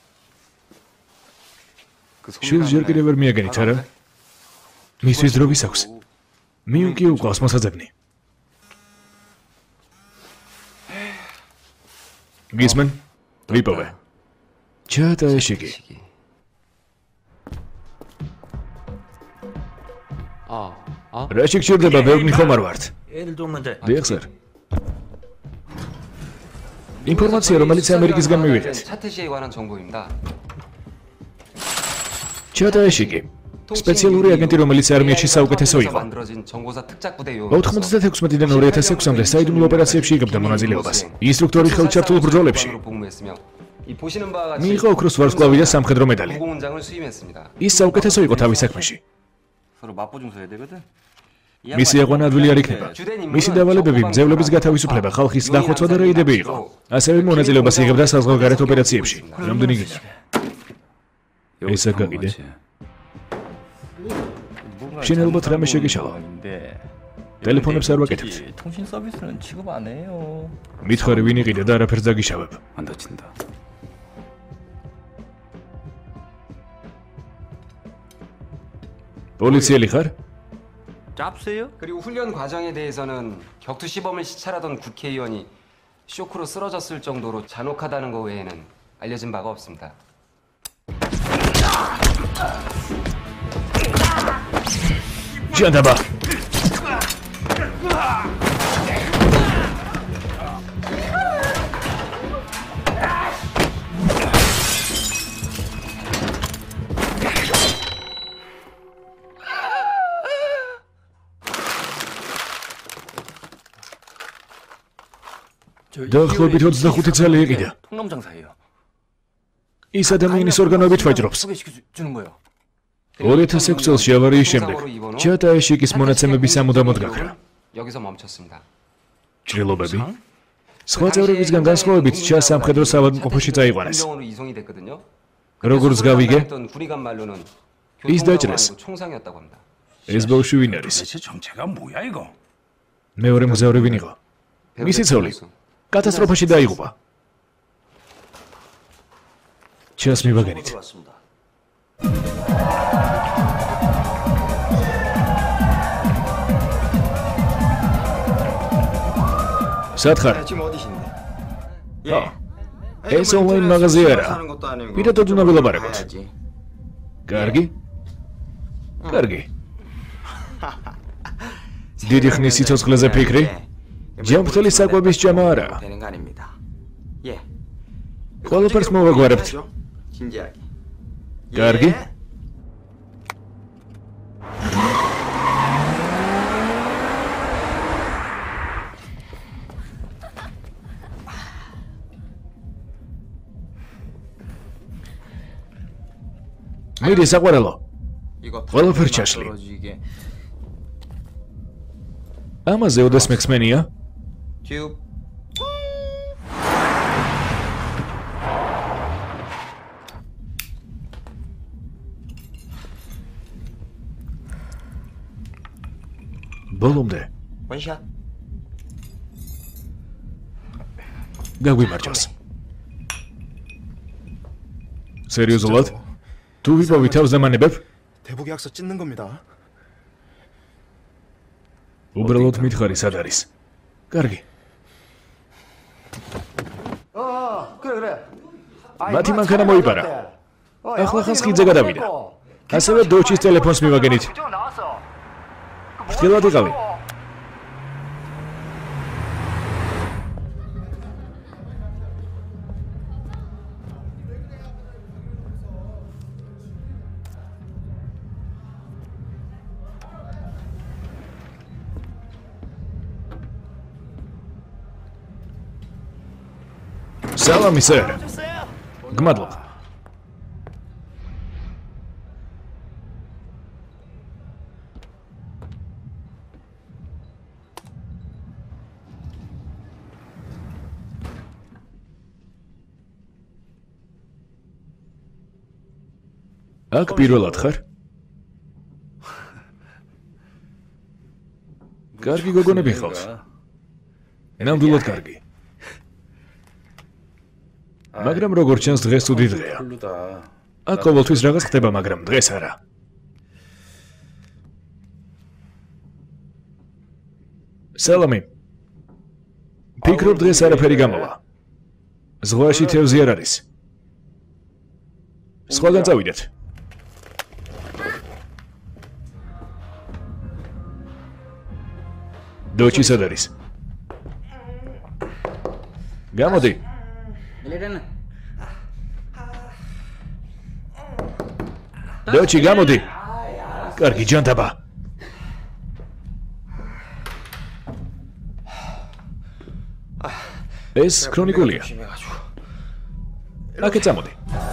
შვილს ჯერ კიდევ ვერ მიაგენით, არა? მისთვის დროის აქვს. მიუნკი უყავს მოსაძებნი. გისმენ, ვიპოვე. ჩატა ეშიკი. რა შეგჭირდება, ბევრი ხომ არ ვართ? დიახ, სერ. ინფორმაცია, რომელიც ამერიკისგან მივიღეთ. 차태시에 관한 정보입니다. ჩატა ეშიკი. სპეციალური აგენტი, რომელიც არმიაში საუკეთესო იყო. ოთხმოცდათექვსმეტიდან ორი ათას ექვსამდე საიდუმლო ოპერაციებში იღებდა მონაწილეობას. ინსტრუქტორი ხელჩართულ ბრძოლებში. მიიღო ოქროს ვარსკვლავი და სამხედრო медали. ის საუკეთესო იყო თავის საქმეში. მისი აყვანა ადვილი არ იქნება. მისი დავალებები მძევლების გათავისუფლება, ხალხის დახოცვა და რეიდები იყო. ასევე მონაწილეობას იღებდა საზღვარგარეთ ოპერაციებში. რამდენი გინდა? ეს აკაკიდე. შენ ალბათ რამე შეგეშალა. ტელეფონებს არ ვაკეთებთ. 통신 서비스는 취급 안 해요. მითხარი ვინ იყიდა და არაფერს დაგიშავებ. 안 다친다. პოლიციელი ხარ? 짭세요? 그리고 훈련 과정에 대해서는 격투 시범을 시찰하던 국회의원이 쇼크로 쓰러졌을 정도로 잔혹하다는 것 외에는 알려진 바가 없습니다. ჯანდაბა. დაახლოებით ოცდახუთი წელი იყიდა. 통남장사예요. ის ადამიანის ორგანოებით ვაჭრობს. 주는 거예요. ორი ათას ექვსი წელს ავარიის შემდეგ ჩატა ეშიკის მონაცემები სამუდამოდ გაქრა. 여기서 멈췄습니다. ჭრილობები სხვა წევრებისგან განსხვავებით ჩა სამხედრო საავადმყოფოში წაიყვანეს. როგორც გავიგე, ის დაჭრეს. ეს ბავშვი ვინ არის? 정체가 뭐야 이거? მეორე მგზავრი ვინ იყო? მისი ცოლი კატასტროფაში დაიღუპა. ჩას მივაგენით. სათხარ. 예. ეს ონლაინ მაღაზია არა. პირადად უნდა ვილაპარაკოთ. კარგი? კარგი. დიდი ხნის სიცოცხლეზე ფიქრი? ჯამრთელი საკვების ჭამა არა. ყველაფერს მოვაგვარებთ. კარგი? მიდი საყვარელო. ყველაფერი ჩაშლი. ამაზე ოდესმე მეხსმენია? 튜브. ბოლომდე 원샷. გაგვიმარჯოს. სერიოზულად? თუ ვიპოვი თავს დამანებებ? 대북 약속 찢는 겁니다. უბრალოდ მითხარი სად არის? კარგი. 어, 그래 그래. მათი მანქანა მოიპარა. ახლა ხან ხიდზე გადავიდა. ასევე დოჩის ტელეფონს მივაგენით. ფრთხილად იყავი. სალამი სერ. გმადლობ. აქ პირველად ხარ? კარგი გოგონები ხავს. ნამდვილად კარგი. მაგრამ როგორც ჩანს დღეს თუ დიდღეა. აქ ყოველთვის რაღაც ხდება, მაგრამ დღეს არა. სალამი. ფიქრობ დღეს არაფერი გამოვა. ზღვაში თევზი არ არის. სხვაგან წავიდეთ. დოჩი სად არის? გამოდი. დოჩი გამოდი. კარგი ჯანტაბა. ეს ქრონიკულია. აქეთ წამოდი.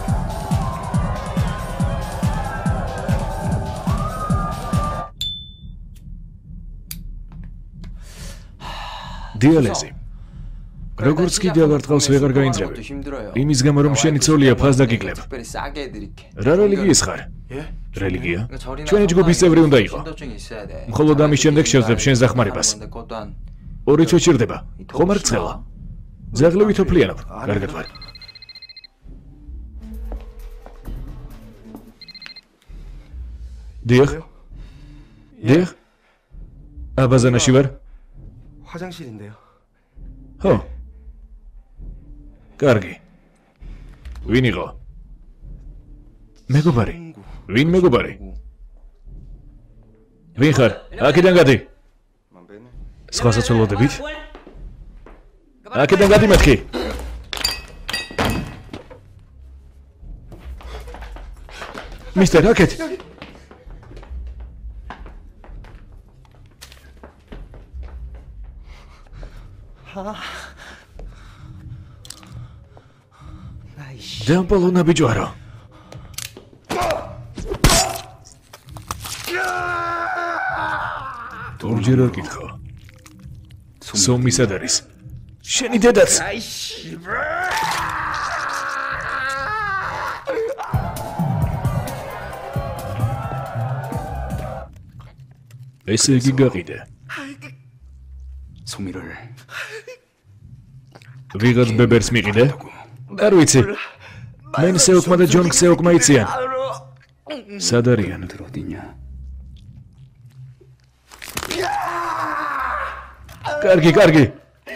დიალეზი. როგორც კიდევ აღარ თავს ვეღარ გაინძრები. იმის გამო რომ შენი ცოლია ფას დაგიკლებ. რა რელიგიის ხარ? რელიგია? ჩვენი ჯგუფის წევრი უნდა იყო. მხოლოდ ამის შემდეგ შევძლებ შენს დახმარებას. ორი თვე ჭირდება. ხომ არ გწელა? ძაღლივით ოფლიანობ. კარგად ვარ. დიახ. დიახ. აბაზანაში ვარ. 화장실인데요. ხო. კარგი. ვინ იყო? მეგობარი. ვინ მეგობარი? ვინ ხარ? აქედან გადი. სხვა საცოლოდებით? აქედან გადი მეთქი. მისტერ აქეთ. დამპალონა ბიჭვარო. ორჯერ არ გითხო. სომი სად არის? შენი დედაც. ესე იგი გაყიდე. 소미를 ვიღაც ბებერს მიყიდე? არ ვიცი. მენ სეოკმა და ჯონ ქსეოკმა იციან. სად არიან? 어디냐? კარგი, კარგი.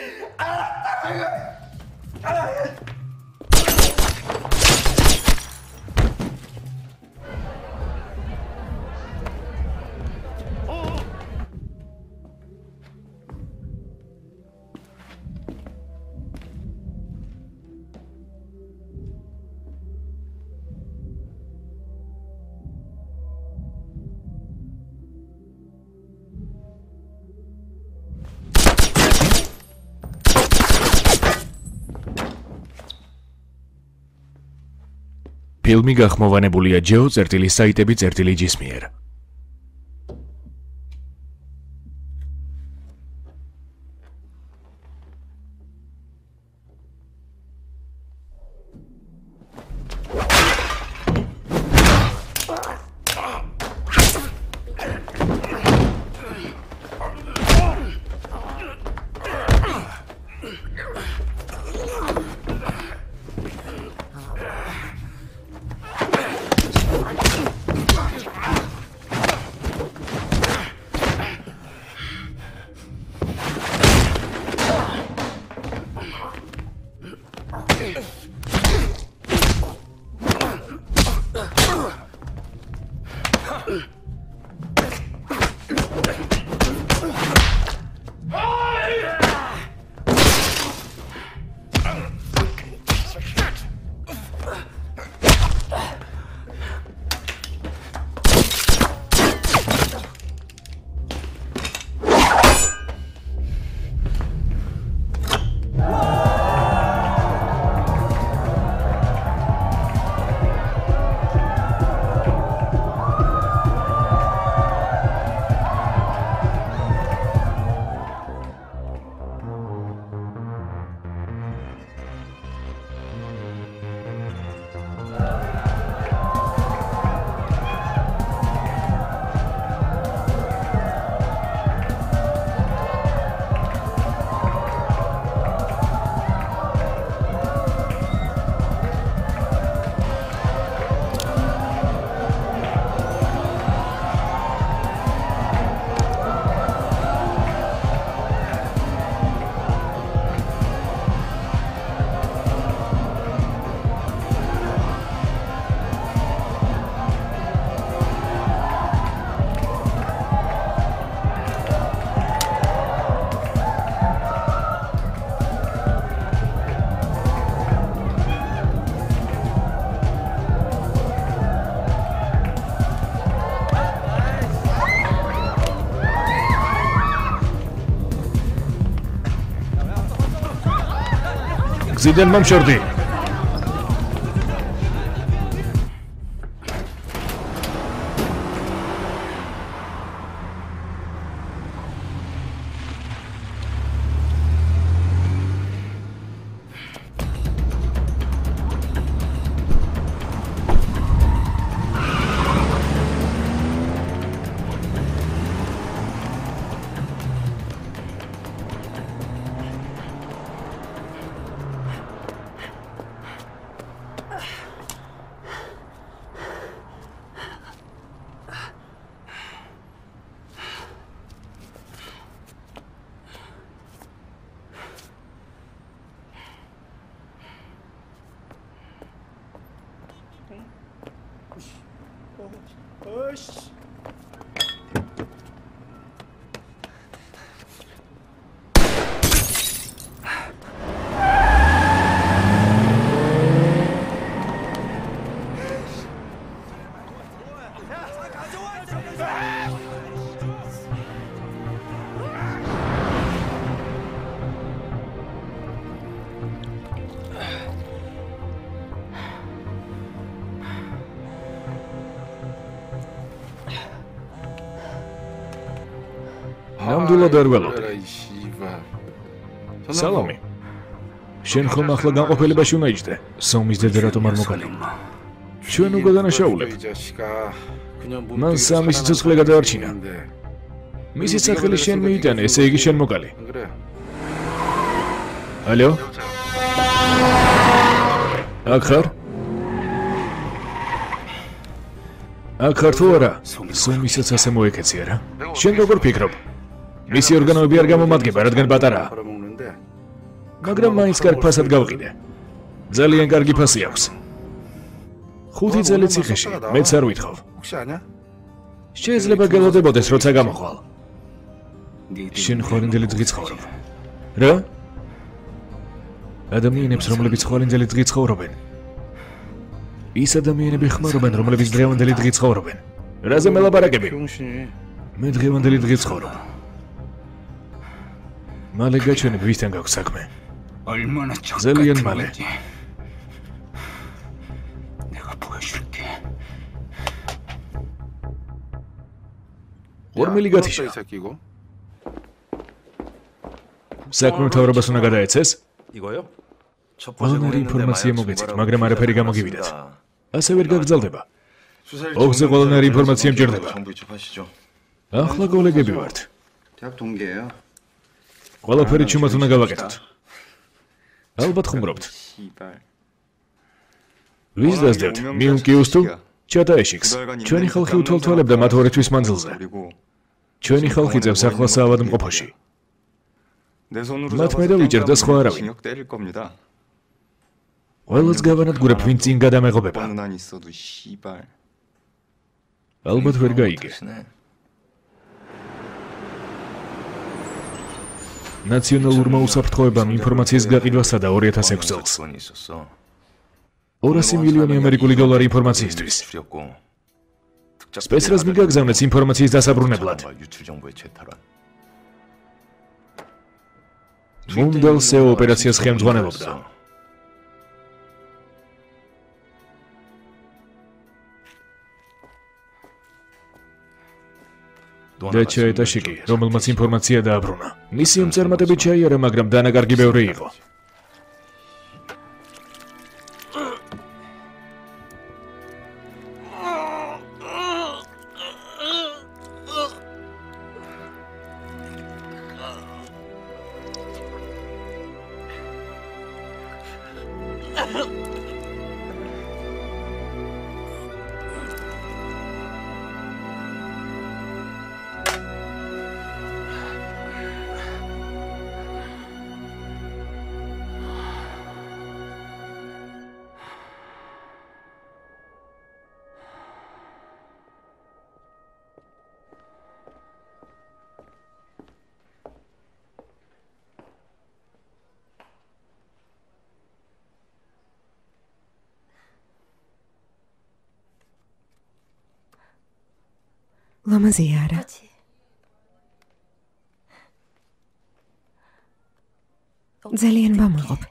ფილმი გახმოვანებულია ჯეო წერტილის საიტები წერტილი ჯის მიერ. გზიდან მომშორდი. ნამდვილად არ ველოდი. სალამი. შენ ხომ ახლა განყოფილებაში უნდა იჯდე? სომის დედა რატომ არ მოგალი? ჩვენ უკვე განაშაულებ. მან სამი სიცოცხლე გადაარჩინა. მისი სახელი შენ მიიტანე, ესე იგი შენ მოგალი. ალო? აქ ხარ? აქ ხარ თუ არა? სომისაც ასე მოეკეცი არა? შენ როგორ ფიქრობ? მისი ორგანოები არ გამომადგება, რადგან პატარაა. მაგრამ მაინც კარგ ფასად გავყიდე. ძალიან კარგი ფასი აქვს. ხუთი წელი ციხეში, მეც არ ვითხოვ. შეიძლება გელოდებოდეს, როცა გამოხვალ. შენ ხვალინდელი დღე ცხოვრობ. რა? ადამიანებს, რომლებიც ხვალინდელი დღე ცხოვრობენ. ის ადამიანები ხმარობენ, რომლებიც დღევანდელი დღე ცხოვრობენ. რაზე მელაპარაკები? მე დღევანდელი დღე ცხოვრობ. მალე გაჩვენებ, ვისთან გაქვს საქმე. ძალიან მალე. ორმილი გათიშა. საქმე მთავრობას უნდა გადაეცეს? ყველანაირი ინფორმაცია მოგეცით, მაგრამ არაფერი გამოგივიდათ. ასე ვერ გაგრძელდება. ოღზე ყველანაირი ინფორმაცია მჭირდება. ახლა კოლეგები ვართ. ყველაფერი ჩუმად უნდა გავაკეთოთ. ალბათ ხუმრობთ. ვის დასდევთ? მიუნკიუს თუ ჩატაეშიქს. ჩვენი ხალხი უთვალთვალებდა მათ ორეთვის მანძილზე. ჩვენი ხალხი წევს ახლა საავადმყოფოში. მათ მე დავიჭერ და სხვა არავინ. ყველას გავანადგურებ, ვინ წინ გადამეღობება. ალბათ ვერ გაიგე. ნაციონალურმა უსაფრთხოებამ ინფორმაციის გაყიდვასა და ორი ათას ექვსი წელს. ორასი მილიონი ამერიკული დოლარი ინფორმაციისთვის. სპეცრას მიგაგზავნეს ინფორმაციის დასაბრუნებლად. მუნდალ სეო ოპერაციას ხელმძღვანელობდა. დაჩა ეტაშიკი, რომელმაც ინფორმაცია დააბრუნა. მისი უმწარმოებელი ჩაიარა, მაგრამ დანაკარგი ბევრი იყო. ლამაზია არა? ძალიან ვამაყობ.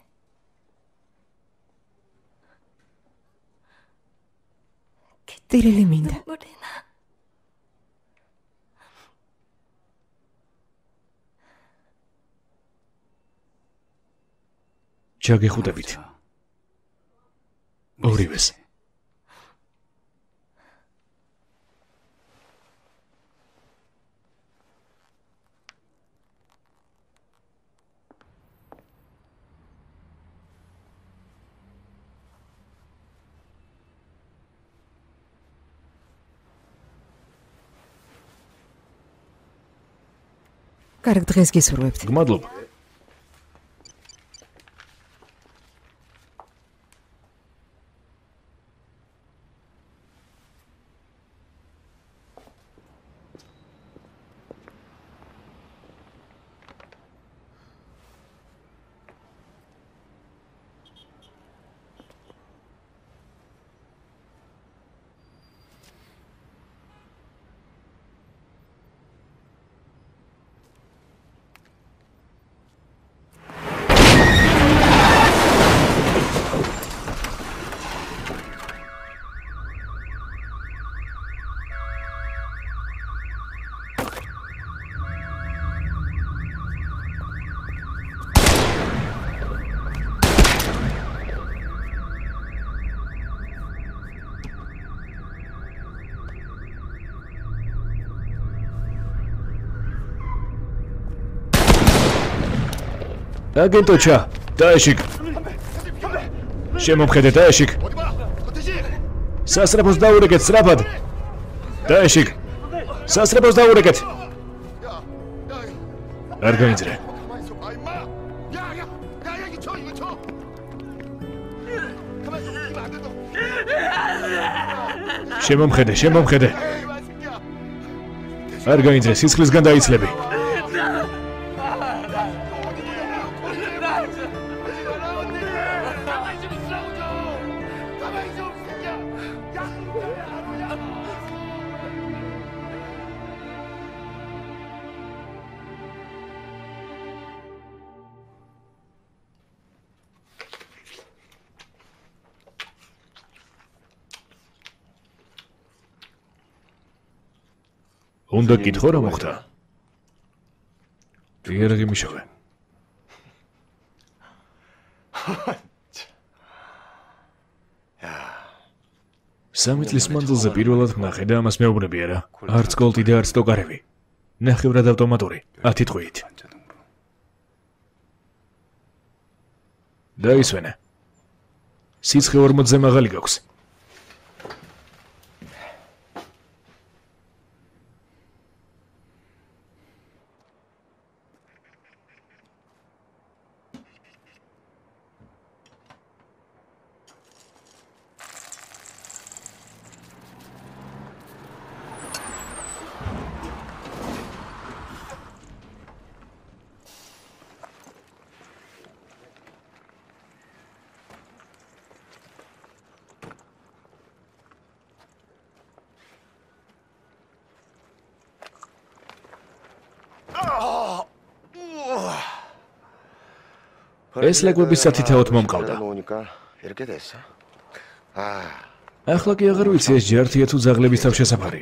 ტირილი მინდა. ჩაგეხუტებით. ორივეს. კარგ დღეს გისურვებთ. გმადლობა. აგენტო ჩა, დაეშიგ. შემომხედე, დაეშიგ. სასრეფოს დაურეკეთ, სწრაფად. დაეშიგ. სასრეფოს დაურეკეთ. არ გაიძრე. შემომხედე, შემომხედე. არ გაიძრე, სისხლისგან დაიცლები. უნდა გითხო რა მოხდა? იარაღი მიშოვე. სამი წლის მანძილზე პირველად ვნახე და ამას მეუბნები არა. არც კოლტი და არც ტოკარევი. ნახევრად ავტომატური, ათი ტყვიით. დაისვენე. სიცხე ორმოცზე მაღალი გაქვს. ეს ლეგვების სათითაოდ მომყავდა. ახლა კი აღარ ვიცი ეს ჯართია თუ ძაღლების თავშესაფარი.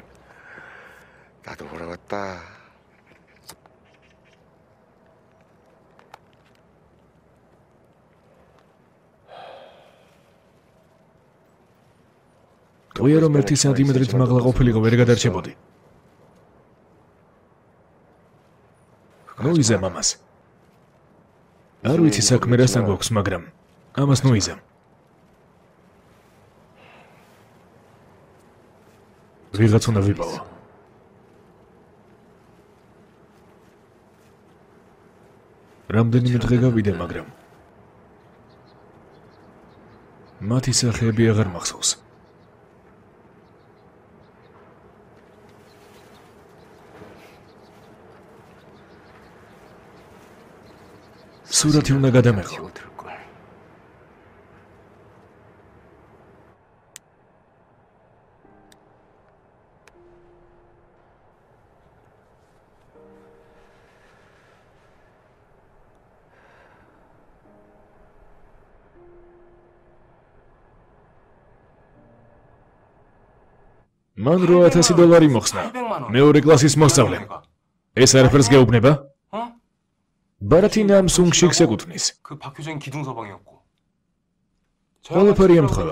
ტყვია რომ ერთი სანტიმეტრით მაღლა ყოფილიყო ვერ გადარჩებოდი. ნოიზამ ამას. არ ვიცი საქმე რასთან გვაქვს, მაგრამ ამას ნოიზამ. ვიღაც უნდა ვიპოვო. რამდენიმე დღე გავიდე, მაგრამ მათი სახეები აღარ მახსოვს. სურათი უნდა გადამეღო. მან რვაათასი დოლარი მოხსნა. მეორე კლასის მოსწავლე. ეს არაფერს გეუბნება? ბარათი Samsung-ში გეკუთვნის. 그 박효정 기둥 서방이었고. ყველაფერი ემთხვევა.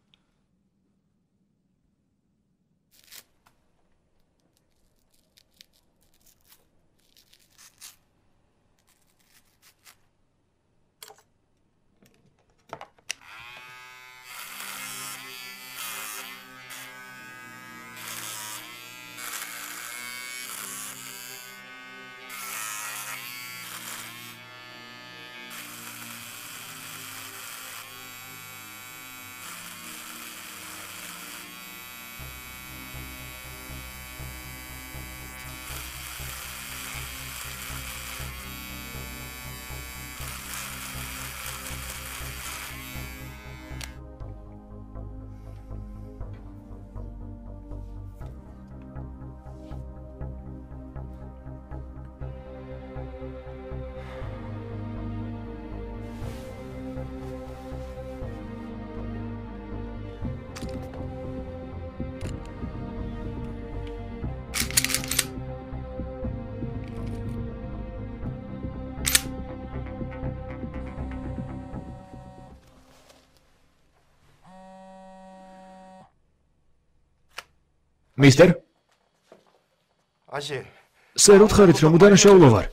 მისტერ? 아씨. სერ უთხარით რომ უდანაშაულო ვარ.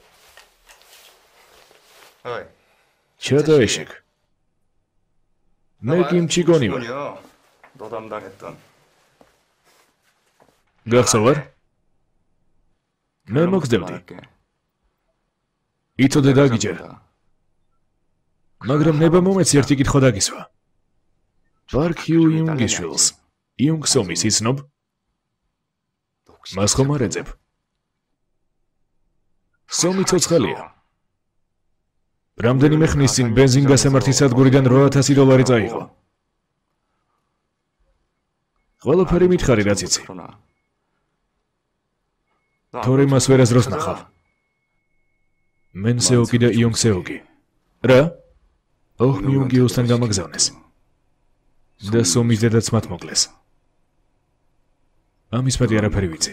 어이. ჩადაეშეკ. მე კიმჩიგონი ვარ. 너 담당했던. გახსოვარ? მე მოგზდებდი. იცოდე დაგიჯერა. მაგრამ ნება მომეცი ერთი კითხვა დაგისვა. პარკ ჰიუ იუნგის შვილს. იუნგ სომის იცნობ? მას ხომ არ ეძებ? სომი ცოცხალია. რამდენიმე ხნის წინ ბენზინგასამართის სადგურიდან რვაათასი დოლარი წაიღო. ყველაფერი მითხარი რაც იცი. თორე მას ვერაზროს ნახავ. მენ სეოკი და იუნგ სეოკი. რა? ოჰ მიუნგიოსთან გამაგზავნეს. და სომის დედაც მათ მოკლეს. ამის მეტი არაფერი ვიცი.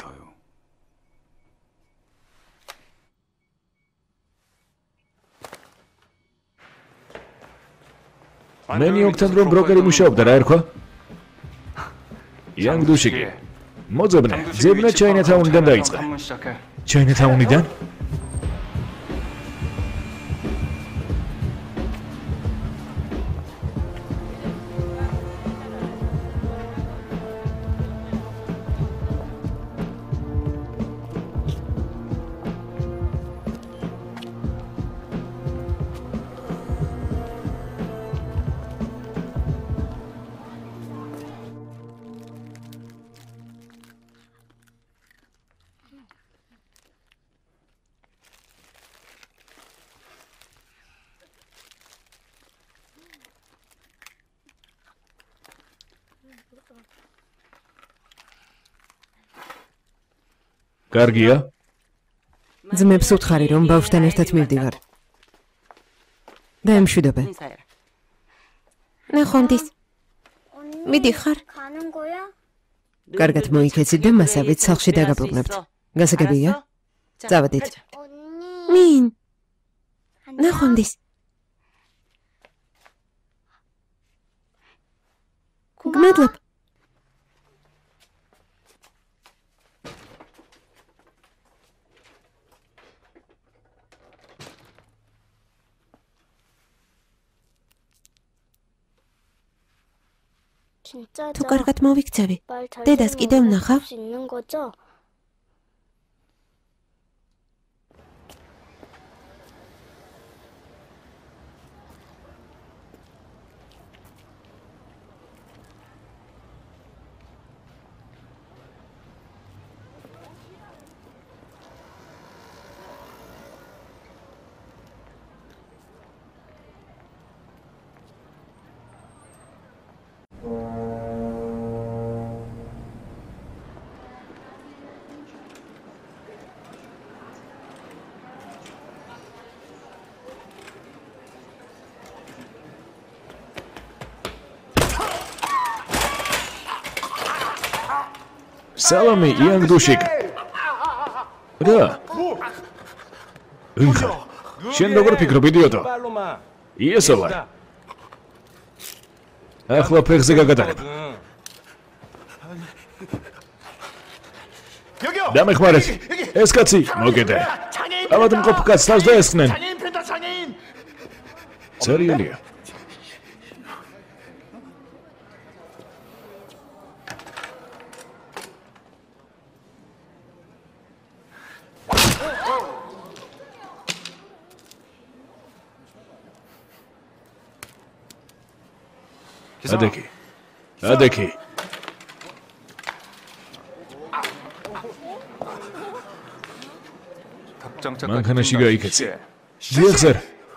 მე ნიუ-იორკთან რომ ბროკერი მუშაობდა რა ერქვა? იანგ დუშიკი. მოძებნე, ძებნა ჩაინათაუნიდან დაიწყე. ჩაინათაუნიდან? კარგია? ძმებს უთხარი რომ ბავშვთან ერთად მივდივარ. და ემშვიდობენ. ნახვამდის. მიდიხარ? კარგად მოიქეცით და მასავით სახლში დაგაბრუნებთ. გასაგებია? წავედით. მინ. ნახვამდის. გმადლობ. თუ კარგად მოვიქცევი, დედას კიდევ ნახავ? სალამი იან დუშიკ. რა? ვინ ხარ? შენ როგორ ფიქრობ, იდიოტო? იესო ვარ. ახლა ფეხზე გაგატარებ. დამეხმარეთ. ეს კაცი მოგედე. ავად მყოფ კაცს თავს დაესხნენ. სერიალია. ადექი. ადექი. მანქანაში გაიქეცი. დიახსერ.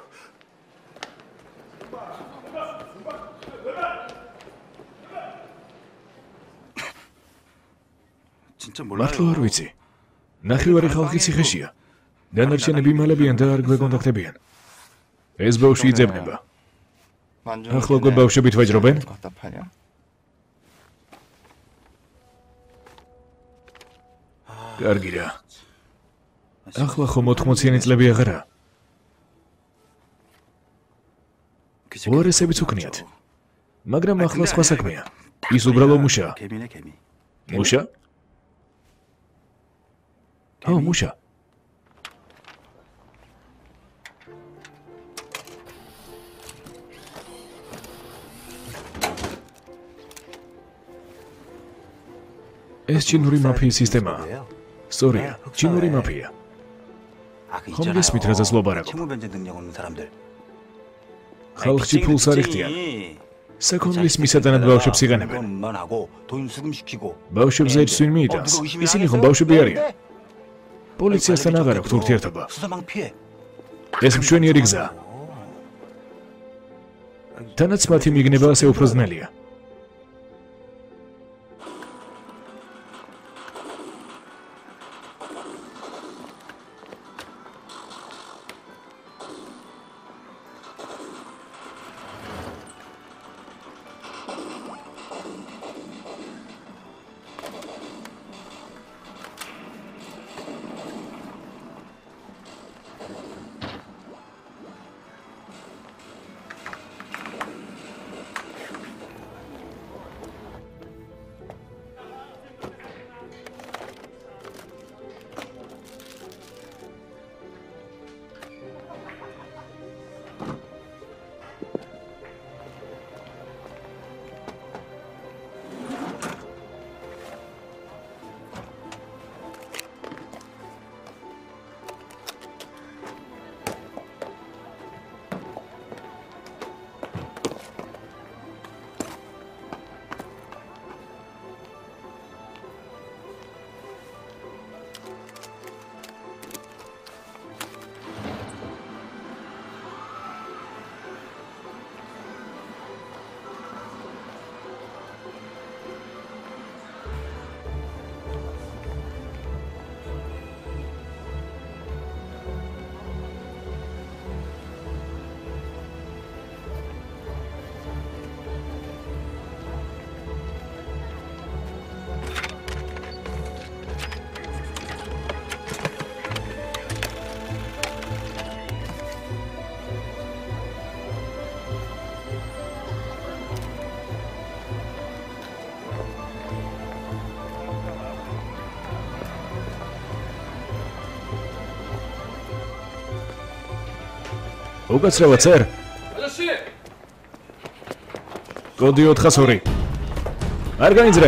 მართლა არ ვიცი. ნახევარი ხალხი ციხეშია. დანარჩენები იმალებიან და არ გვეკონტაქტებიან. ეს ბავშვი იძებნება. ახლა უკვე ბავშვებით ვაჯრობენ? კარგი რა. ახლა ხომ ოთხმოციანი წლები აღარა. უარესებიც უქნიათ. მაგრამ ახლა სხვა საქმეა. ის უბრალო მუშა. მუშა? ო, მუშა. ეს ჩინური მაფიის სისტემაა. სწორია, ჩინური მაფია. ხომ გესმით რაზეც ლაპარაკობ? ხალხში ფულს არ იხდიან. საქონლის მისატანად ბავშვებს იყენებენ. ბავშვებს ეჭვს ვინ მიიტანს? ისინი ხომ ბავშვები არიან? პოლიციასთან აღარ აქვთ ურთიერთობა. ეს მშვენიერი გზაა. თანაც მათი მიგნება ასე უფრო ძნელია. უკაცრავად სერ. აჯაში. კოდი ოთხას ორი. არ გაიძრე.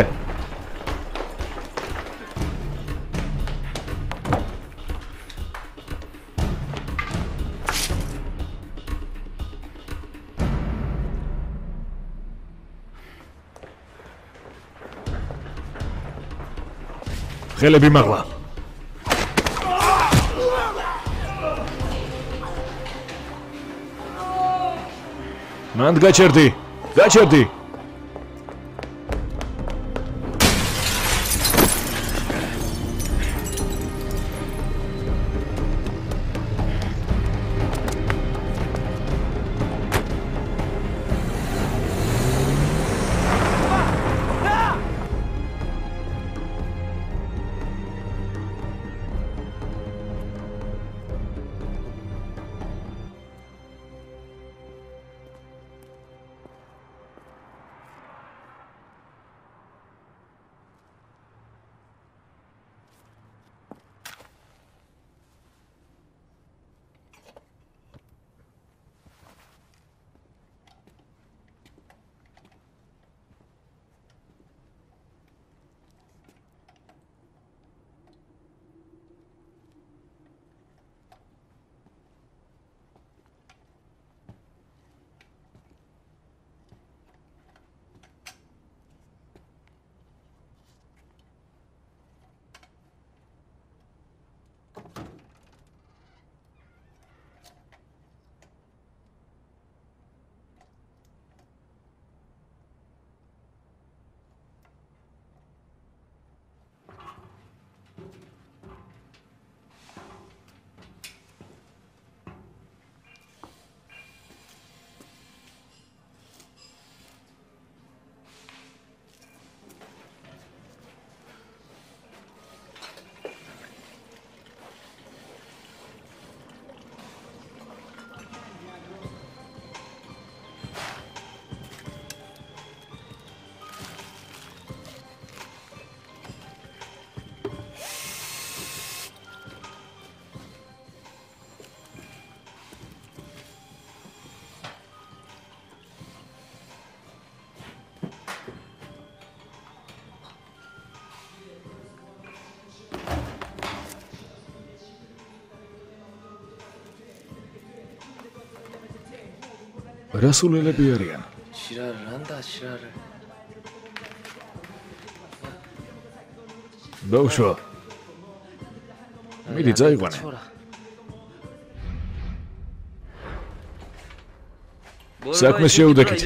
ხელები მაღლა. მანდ გაჩერდი, გაჩერდი. რა სულელები არიან? 지랄을 한다 지랄을. ბავშვო. მიდი წაიყვანე. საქმეს შეუდექით.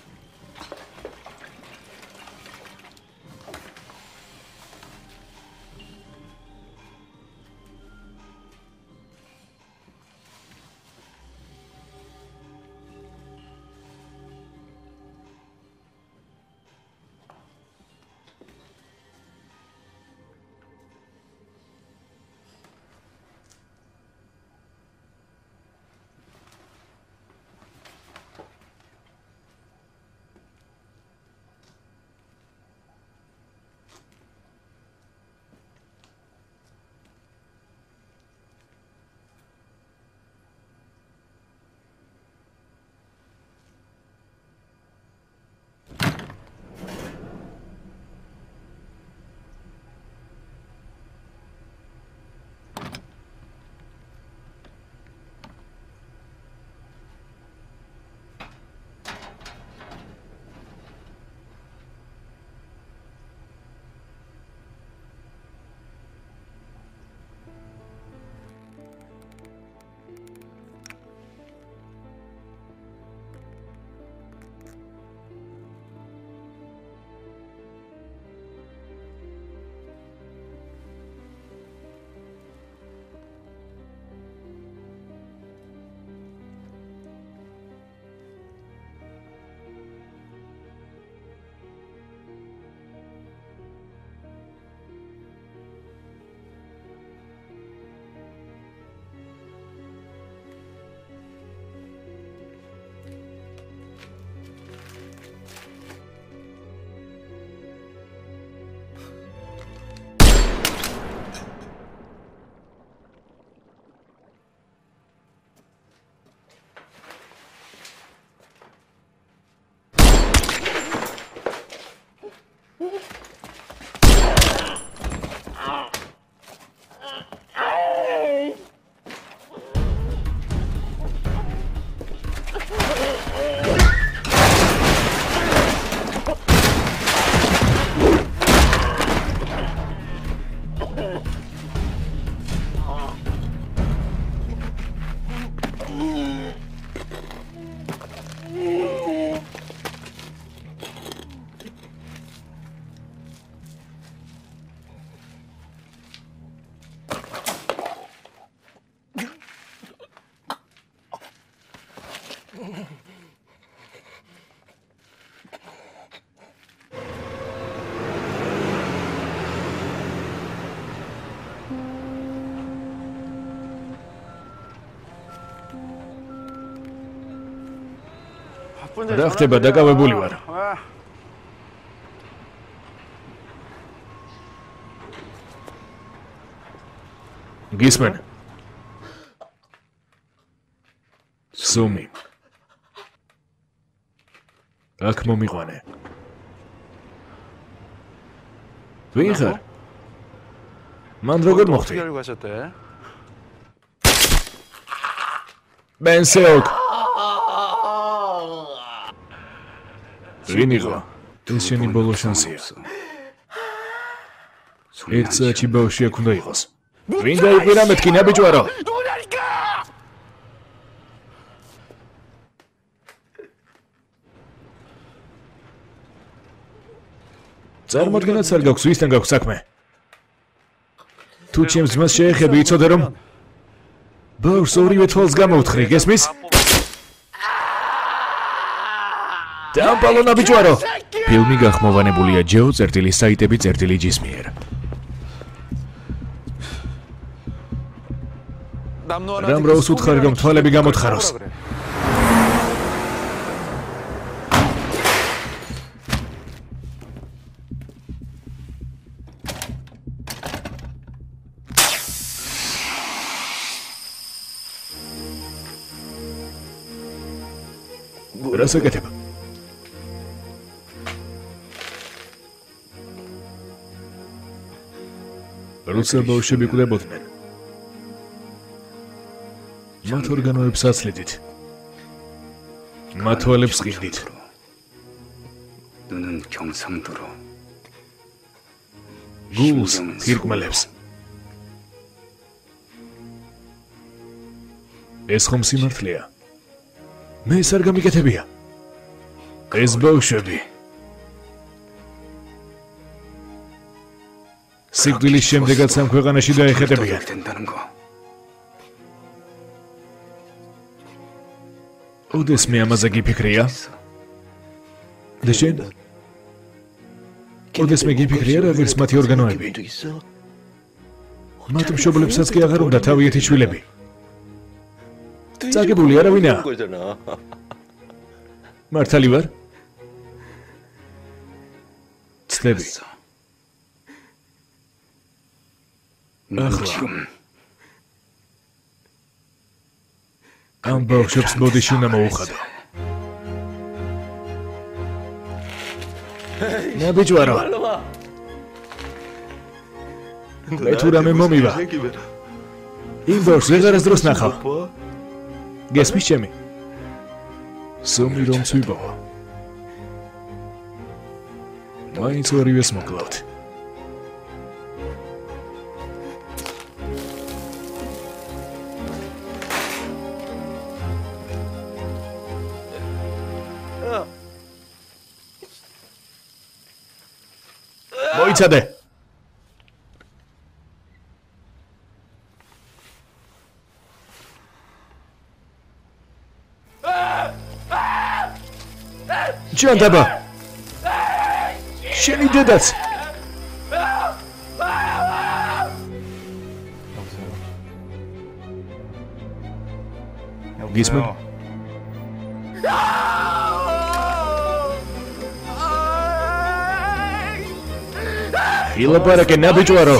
რა ხდება, დაკავებული ვარ. გისმენ. სუმი. აქ მომიყვანე. ვინ ხარ? მან როგორ მოხდი? ბენსეოკ. ვინ იყო? ეს შენი ბოლო შანსია. ერთ საათში ბავშვი აქ უნდა იყოს. ვინ დაიყვირა მეთქი ნაბიჯვარო? წარმოადგენაც არ გაქვს, ვისთან გაქვს საქმე? თუ ჩემს ძმას შეეხები, იცოდე რომ ბავშვს ორივე თვალს გამოუთხრი, გესმის? დამპალო ნაბიჯვარო! ფილმი გახმოვანებულია ჯეო წერტილი საიტები წერტილი ჯის მიერ. რამ როუს უთხარი რომ თვალები გამოთხაროს? რას აკეთებ? როცა ბავშვები კვდებოდნენ, მათ ორგანოებს აცლიდით. მათ თვალებს ყიდით. 눈은 경상도로. გულს თირკმელებს. ეს ხომ სიმართლეა? მე ეს არ გამიკეთებია. ეს ბავშვები. სიკვდილის შემდეგაც ამ ქვეყანაში დაეხეტებიან. ოდესმე ამაზე გიფიქრია? და შენ? ოდესმე გიფიქრია რაღაც მათი ორგანოები? მათ მშობლებსაც კი აღარ უნდა თავიანთი შვილები. წაგებული არავინაა? მართალი ვარ? ცდები. ახლა ამ ბავშვებს ბოდიში უნდა მოუხადო. ნაბიჯვარო. მე თუ რამე მომივა. იმ ბავშვს ვეღარასდროს ნახავ. გესმის ჩემი? სომი რომ ცვიბავა. მაინც ორივეს მოკლავთ. მოიცადე. ჯანდაბა. შენი დედაც. გისმენ? ილაპარაკე ნაბიჯვარო.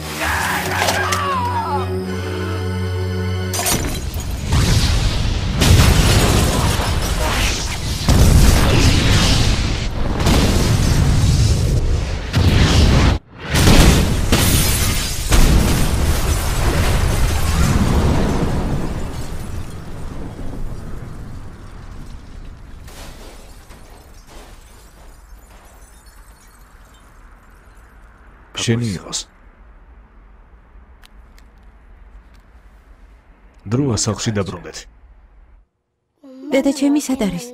შენი იყოს. დროა სახლში დაბრუნდეთ. დედა ჩემი სად არის?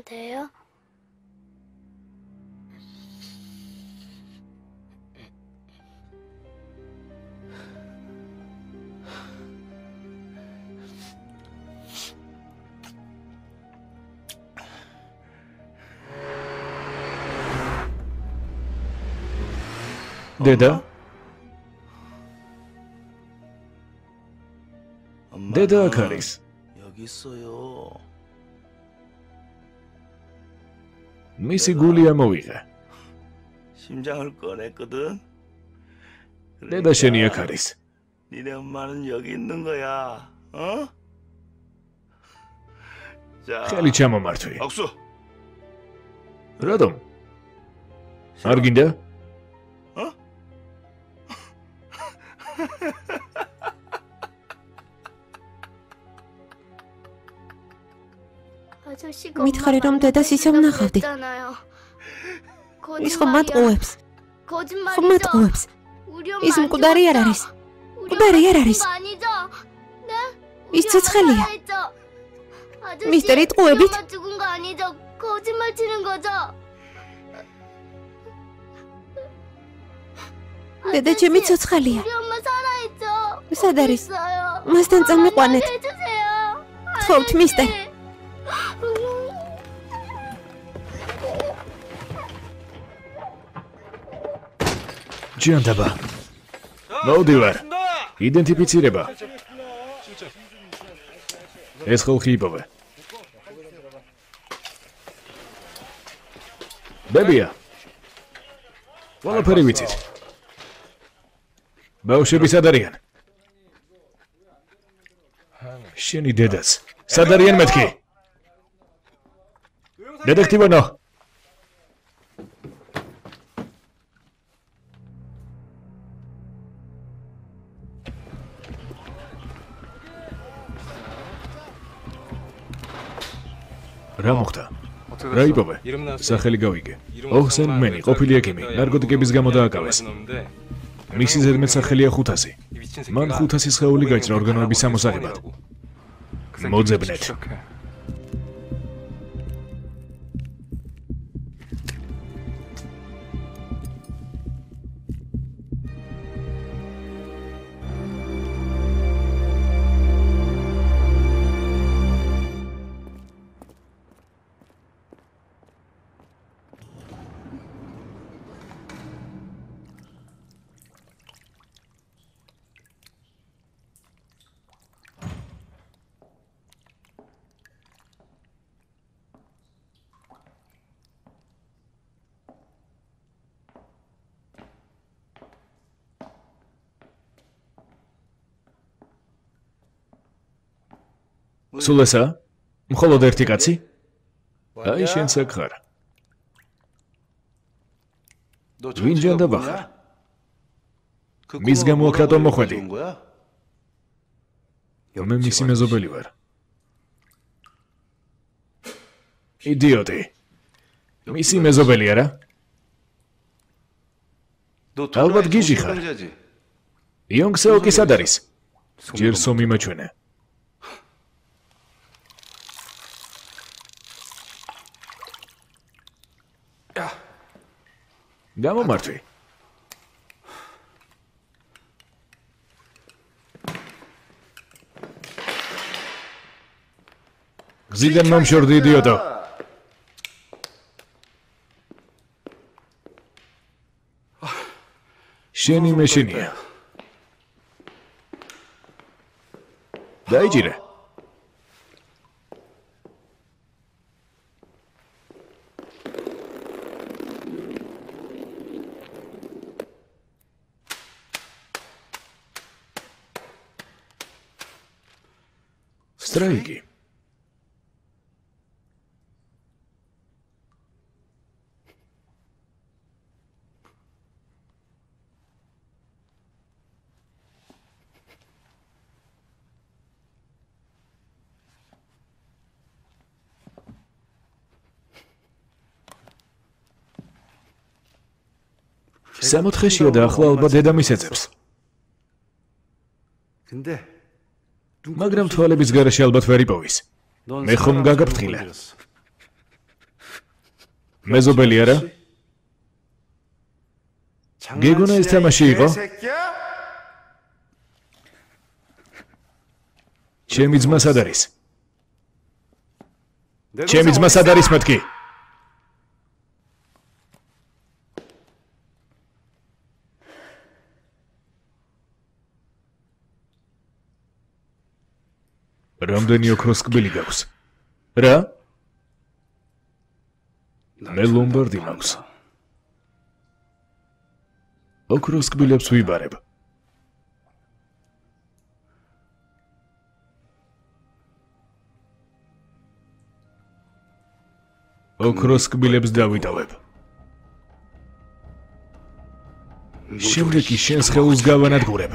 დედა? დედა აქ არის. 여기 있어요. მისი გული ამოვიღე. 심장을 꺼냈거든. დედა შენი აქ არის. 니네 엄마는 여기 있는 거야. 어? 자. ხელი ჩამომართვი. 악수. რატომ? არ გინდა? 어? მითხარი რომ დედას ისე ვნახავდი. ის ხომ მატყუებს. ხომ მატყუებს. ის მკვდარი არ არის. მკვდარი არ არის. ის ცოცხალია. მისტერი ტყუებით. დედა ჩემი ცოცხალია. სად არის? მასთან წამიყვანეთ. თხოვთ მისტერ. ჯანდაბა. მოვდივარ. იდენტიფიცირება. ეს ხალხი იპოვე. ბებია. ყველაფერი ვიცით. ბავშვები სად არიან? შენი დედაც. სად არიან მეთქი? დეტექტივანო. რა მოხდა? რა იპოვე? სახელი გავიგე. ოჰსენ მენი, ყოფილი ექიმი, ნარკოტიკების გამო დააკავეს. მისი ზედმეტსახელია ხუთასი. მან ხუთასი სხეული გაიჭრა ორგანოების სამოსაღებად. მოძებნეთ. სულ ესაა? მხოლოდ ერთი კაცი? აი შენც აქ ხარ. ვინ ჯანდაბა ხარ? მის გამო აქ რატომ მოხვედი? მე მისი მეზობელი ვარ. იდიოტი. მისი მეზობელი არა? ალბათ გიჟი ხარ. იონგ სეოკი სად არის? ჯერ სომი მაჩვენე. გამომართვი. გზიდან მომშორდი იდიოტო. შენი მეშინია. დაიჭირე. სტრაიკი. სამოთხეშია და ახლა ალბათ დედამის ეძებს. მაგრამ თვალების გარეშე ალბათ ვერ იპოვის. მე ხომ გაგაფრთხილე. მეზობელი არა? გეგონა ეს თამაში იყო? ჩემი ძმა სად არის? ჩემი ძმა სად არის მეთქი? რამდენი ოქროს კბილი გაქვს? რა? მე ლომბარდი მაქვს. ოქროს კბილებს ვიბარებ. ოქროს კბილებს დავიტოვებ. შემდეგ კი შენს ხელს გავანადგურებ.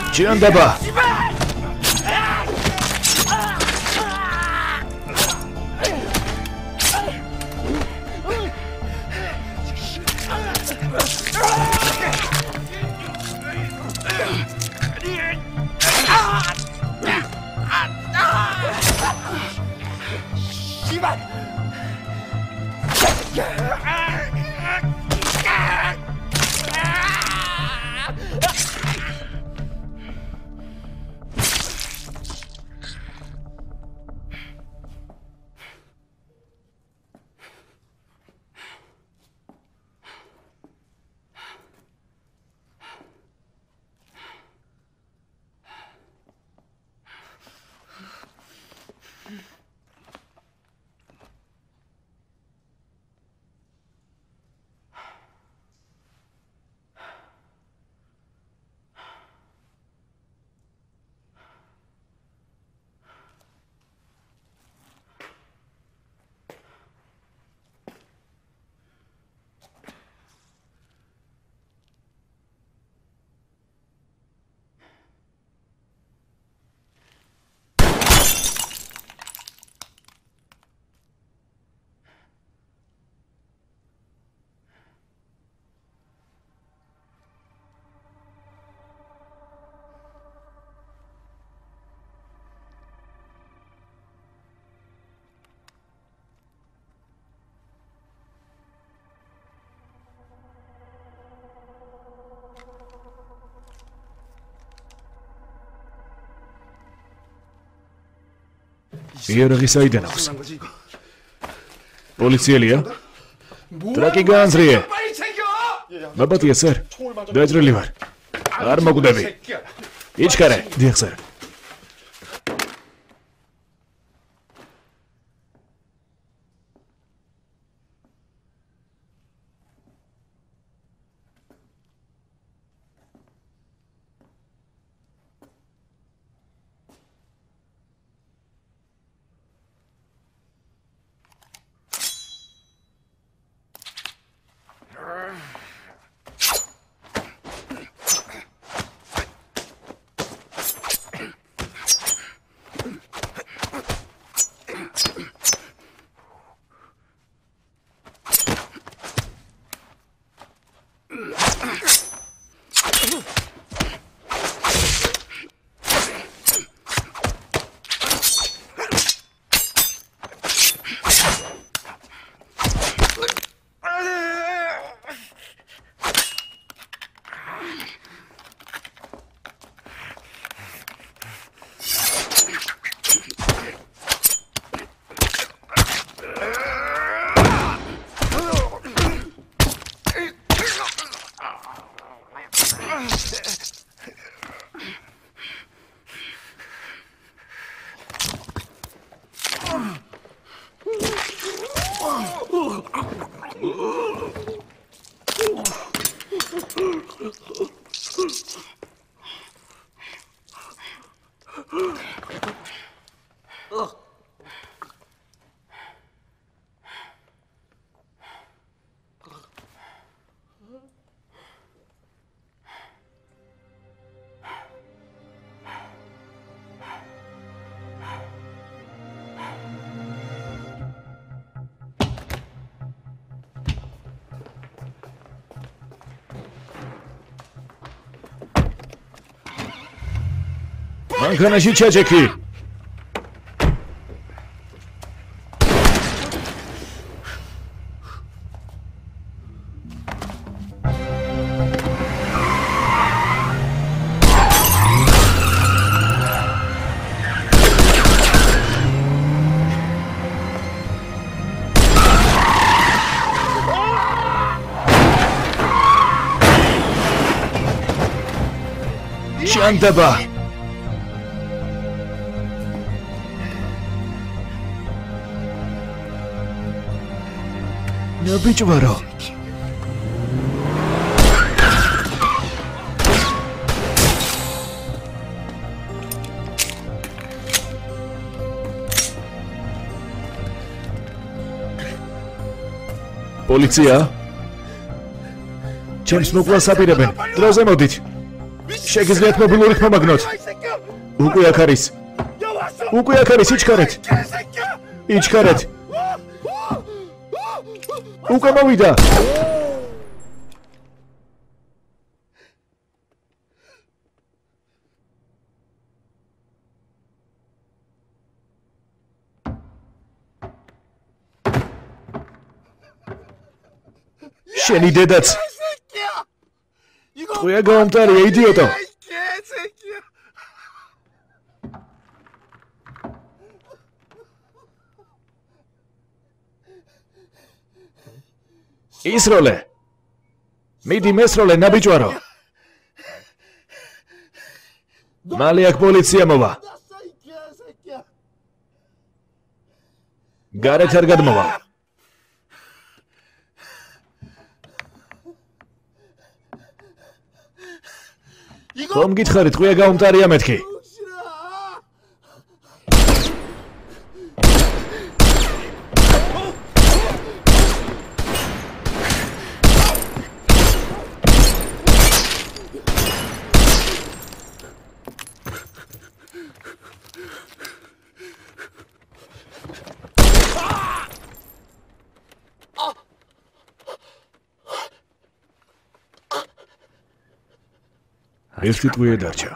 ჭიანდება. იარაღი საიდან აქვს? პოლიციელია? ტრაკი გაანძრიე. ბაბათია სერ. დაჭრილი ვარ. არ მოგვდები. იჩქარე. დიახ სერ. მანქანაში ჩაჭექი. ჭანდება. ნაბიჯვარო. პოლიცია? ჩემს მოკვლას აპირებენ. დროზე მოდით. შეგიძლიათ მობილური ხმა მაგნოთ. უკვე აქ არის. უკვე აქ არის, იჩქარეთ. იჩქარეთ. უკვე მოვიდა. შენი დედაც. ყויה გაუმტარია, იდიოტო. ისროლე. მიდი მესროლე ნაბიჯვარო. მალე აქ პოლიცია მოვა. გარეთ არ გადმოვა. ხომ გითხარით, ყויה გაუმტარია მეთქი. ერთი ყויה დარჩა.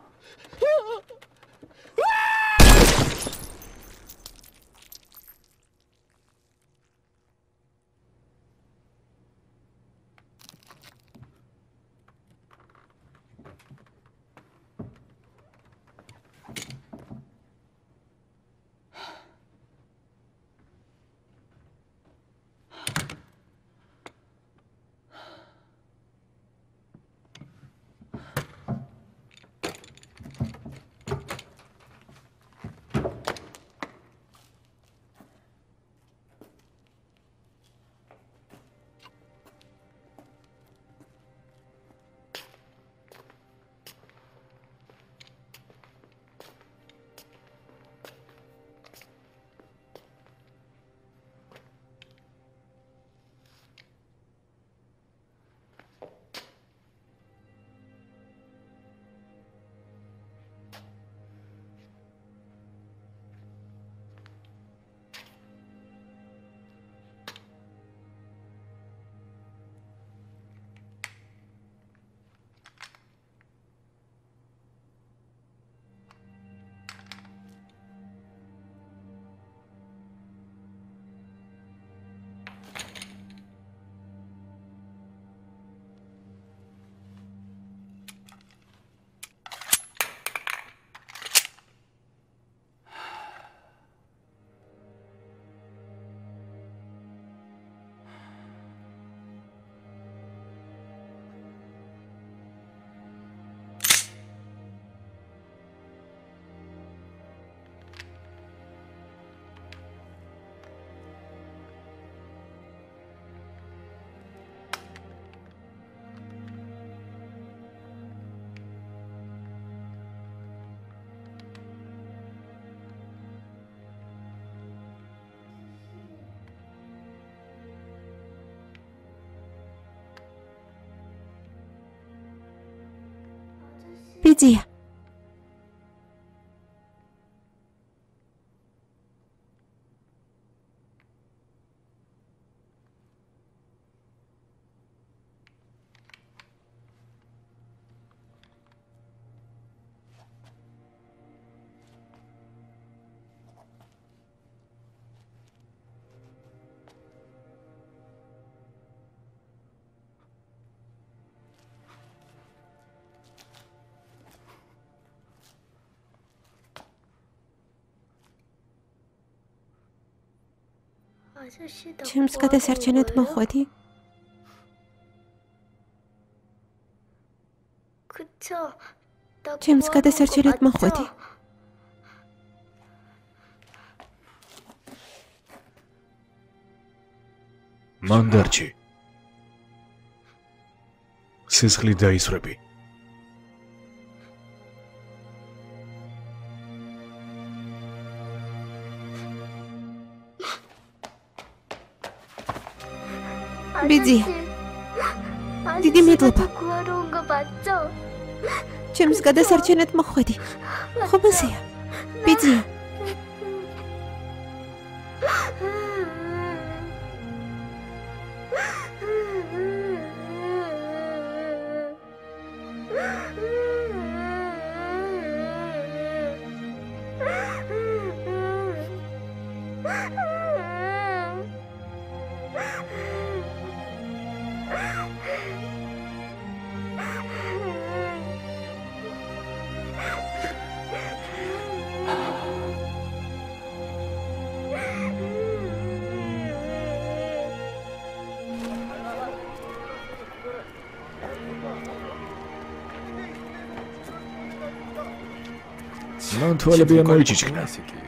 비지야. ჩემს გადასარჩენად მოხვედი? ჩემს გადასარჩენად მოხვედი? მანდარჩი. სისხლი დაისვრები. 비지, 디디 믿어봐. 구하러 온 거 맞죠? ჩემს გადასარჩენად მოხვედი. ხო მასეა. ბიძია. მან თვალები ამოიჩიჩქნა.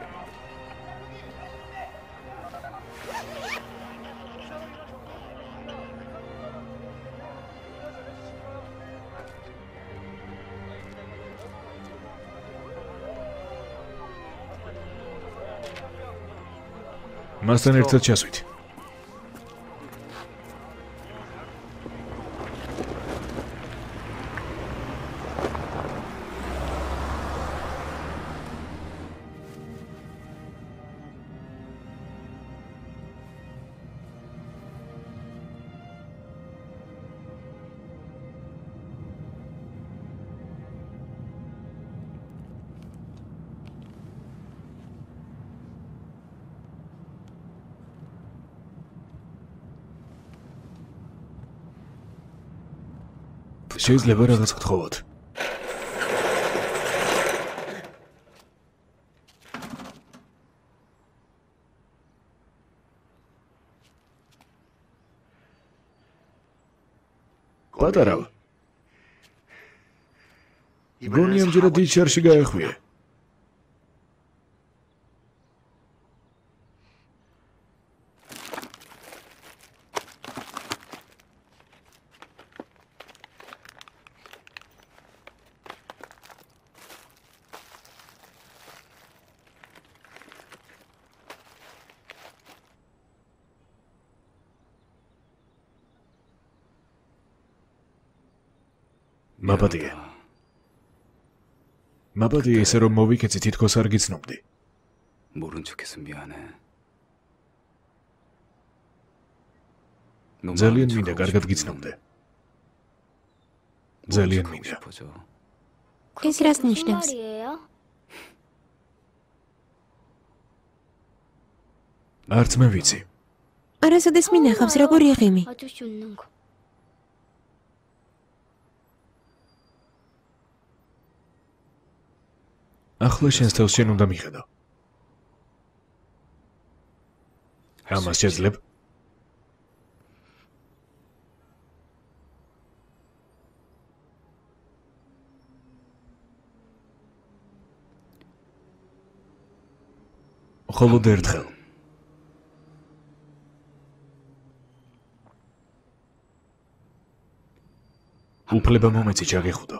მასთან ერთად ჩასვით. შეიძლება რაღაც გთხოვოთ. პატარავ. გონი ამჯერად დიდ შარში გაეხვია. მაბადია. მაბადია ისე რომ მოვიქეცი თითქოს არ გიცნობდი. 모른 척해서 미안해. ძალიან მინდა კარგად გიცნობდე. ძალიან მინდა. ეს რას ნიშნავს? არც მე ვიცი. არასოდეს მინახავს როგორი ღიმი. ახლა შენს თავს შენ უნდა მიხედო. ამას შეძლებ? მხოლოდ ერთხელ. უფლება მომეცი ჩაგეხუდო.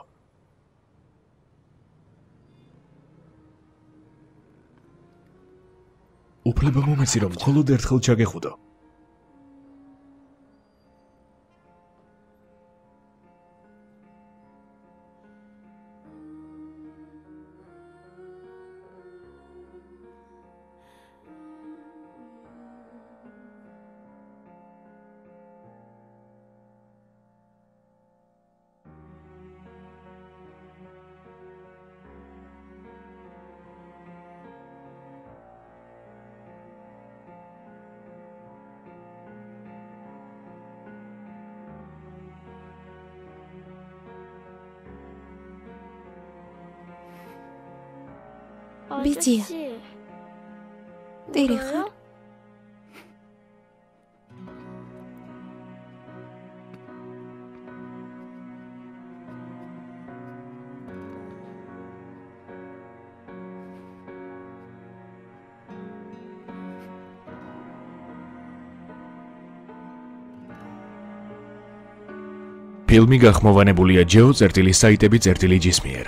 უფლება მომეცი რომ მხოლოდ ერთხელ ჩაგეხუდო. ბიძია. დირი ხარ? ფილმი გახმოვანებულია ჯეო წერტილი საიტები წერტილი ჯის მიერ.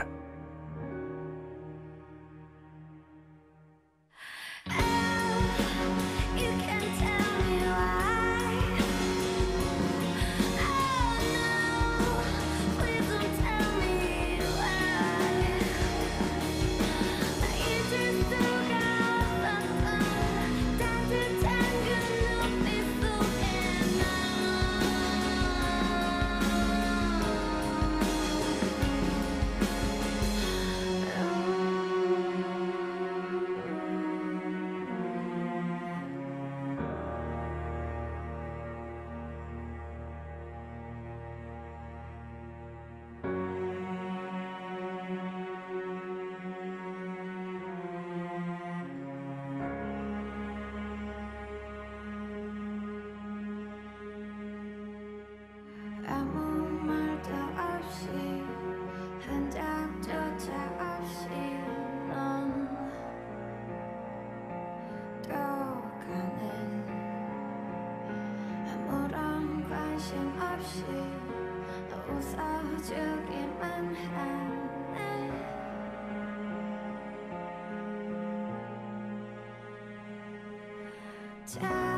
없이 웃어주기만 하네. 자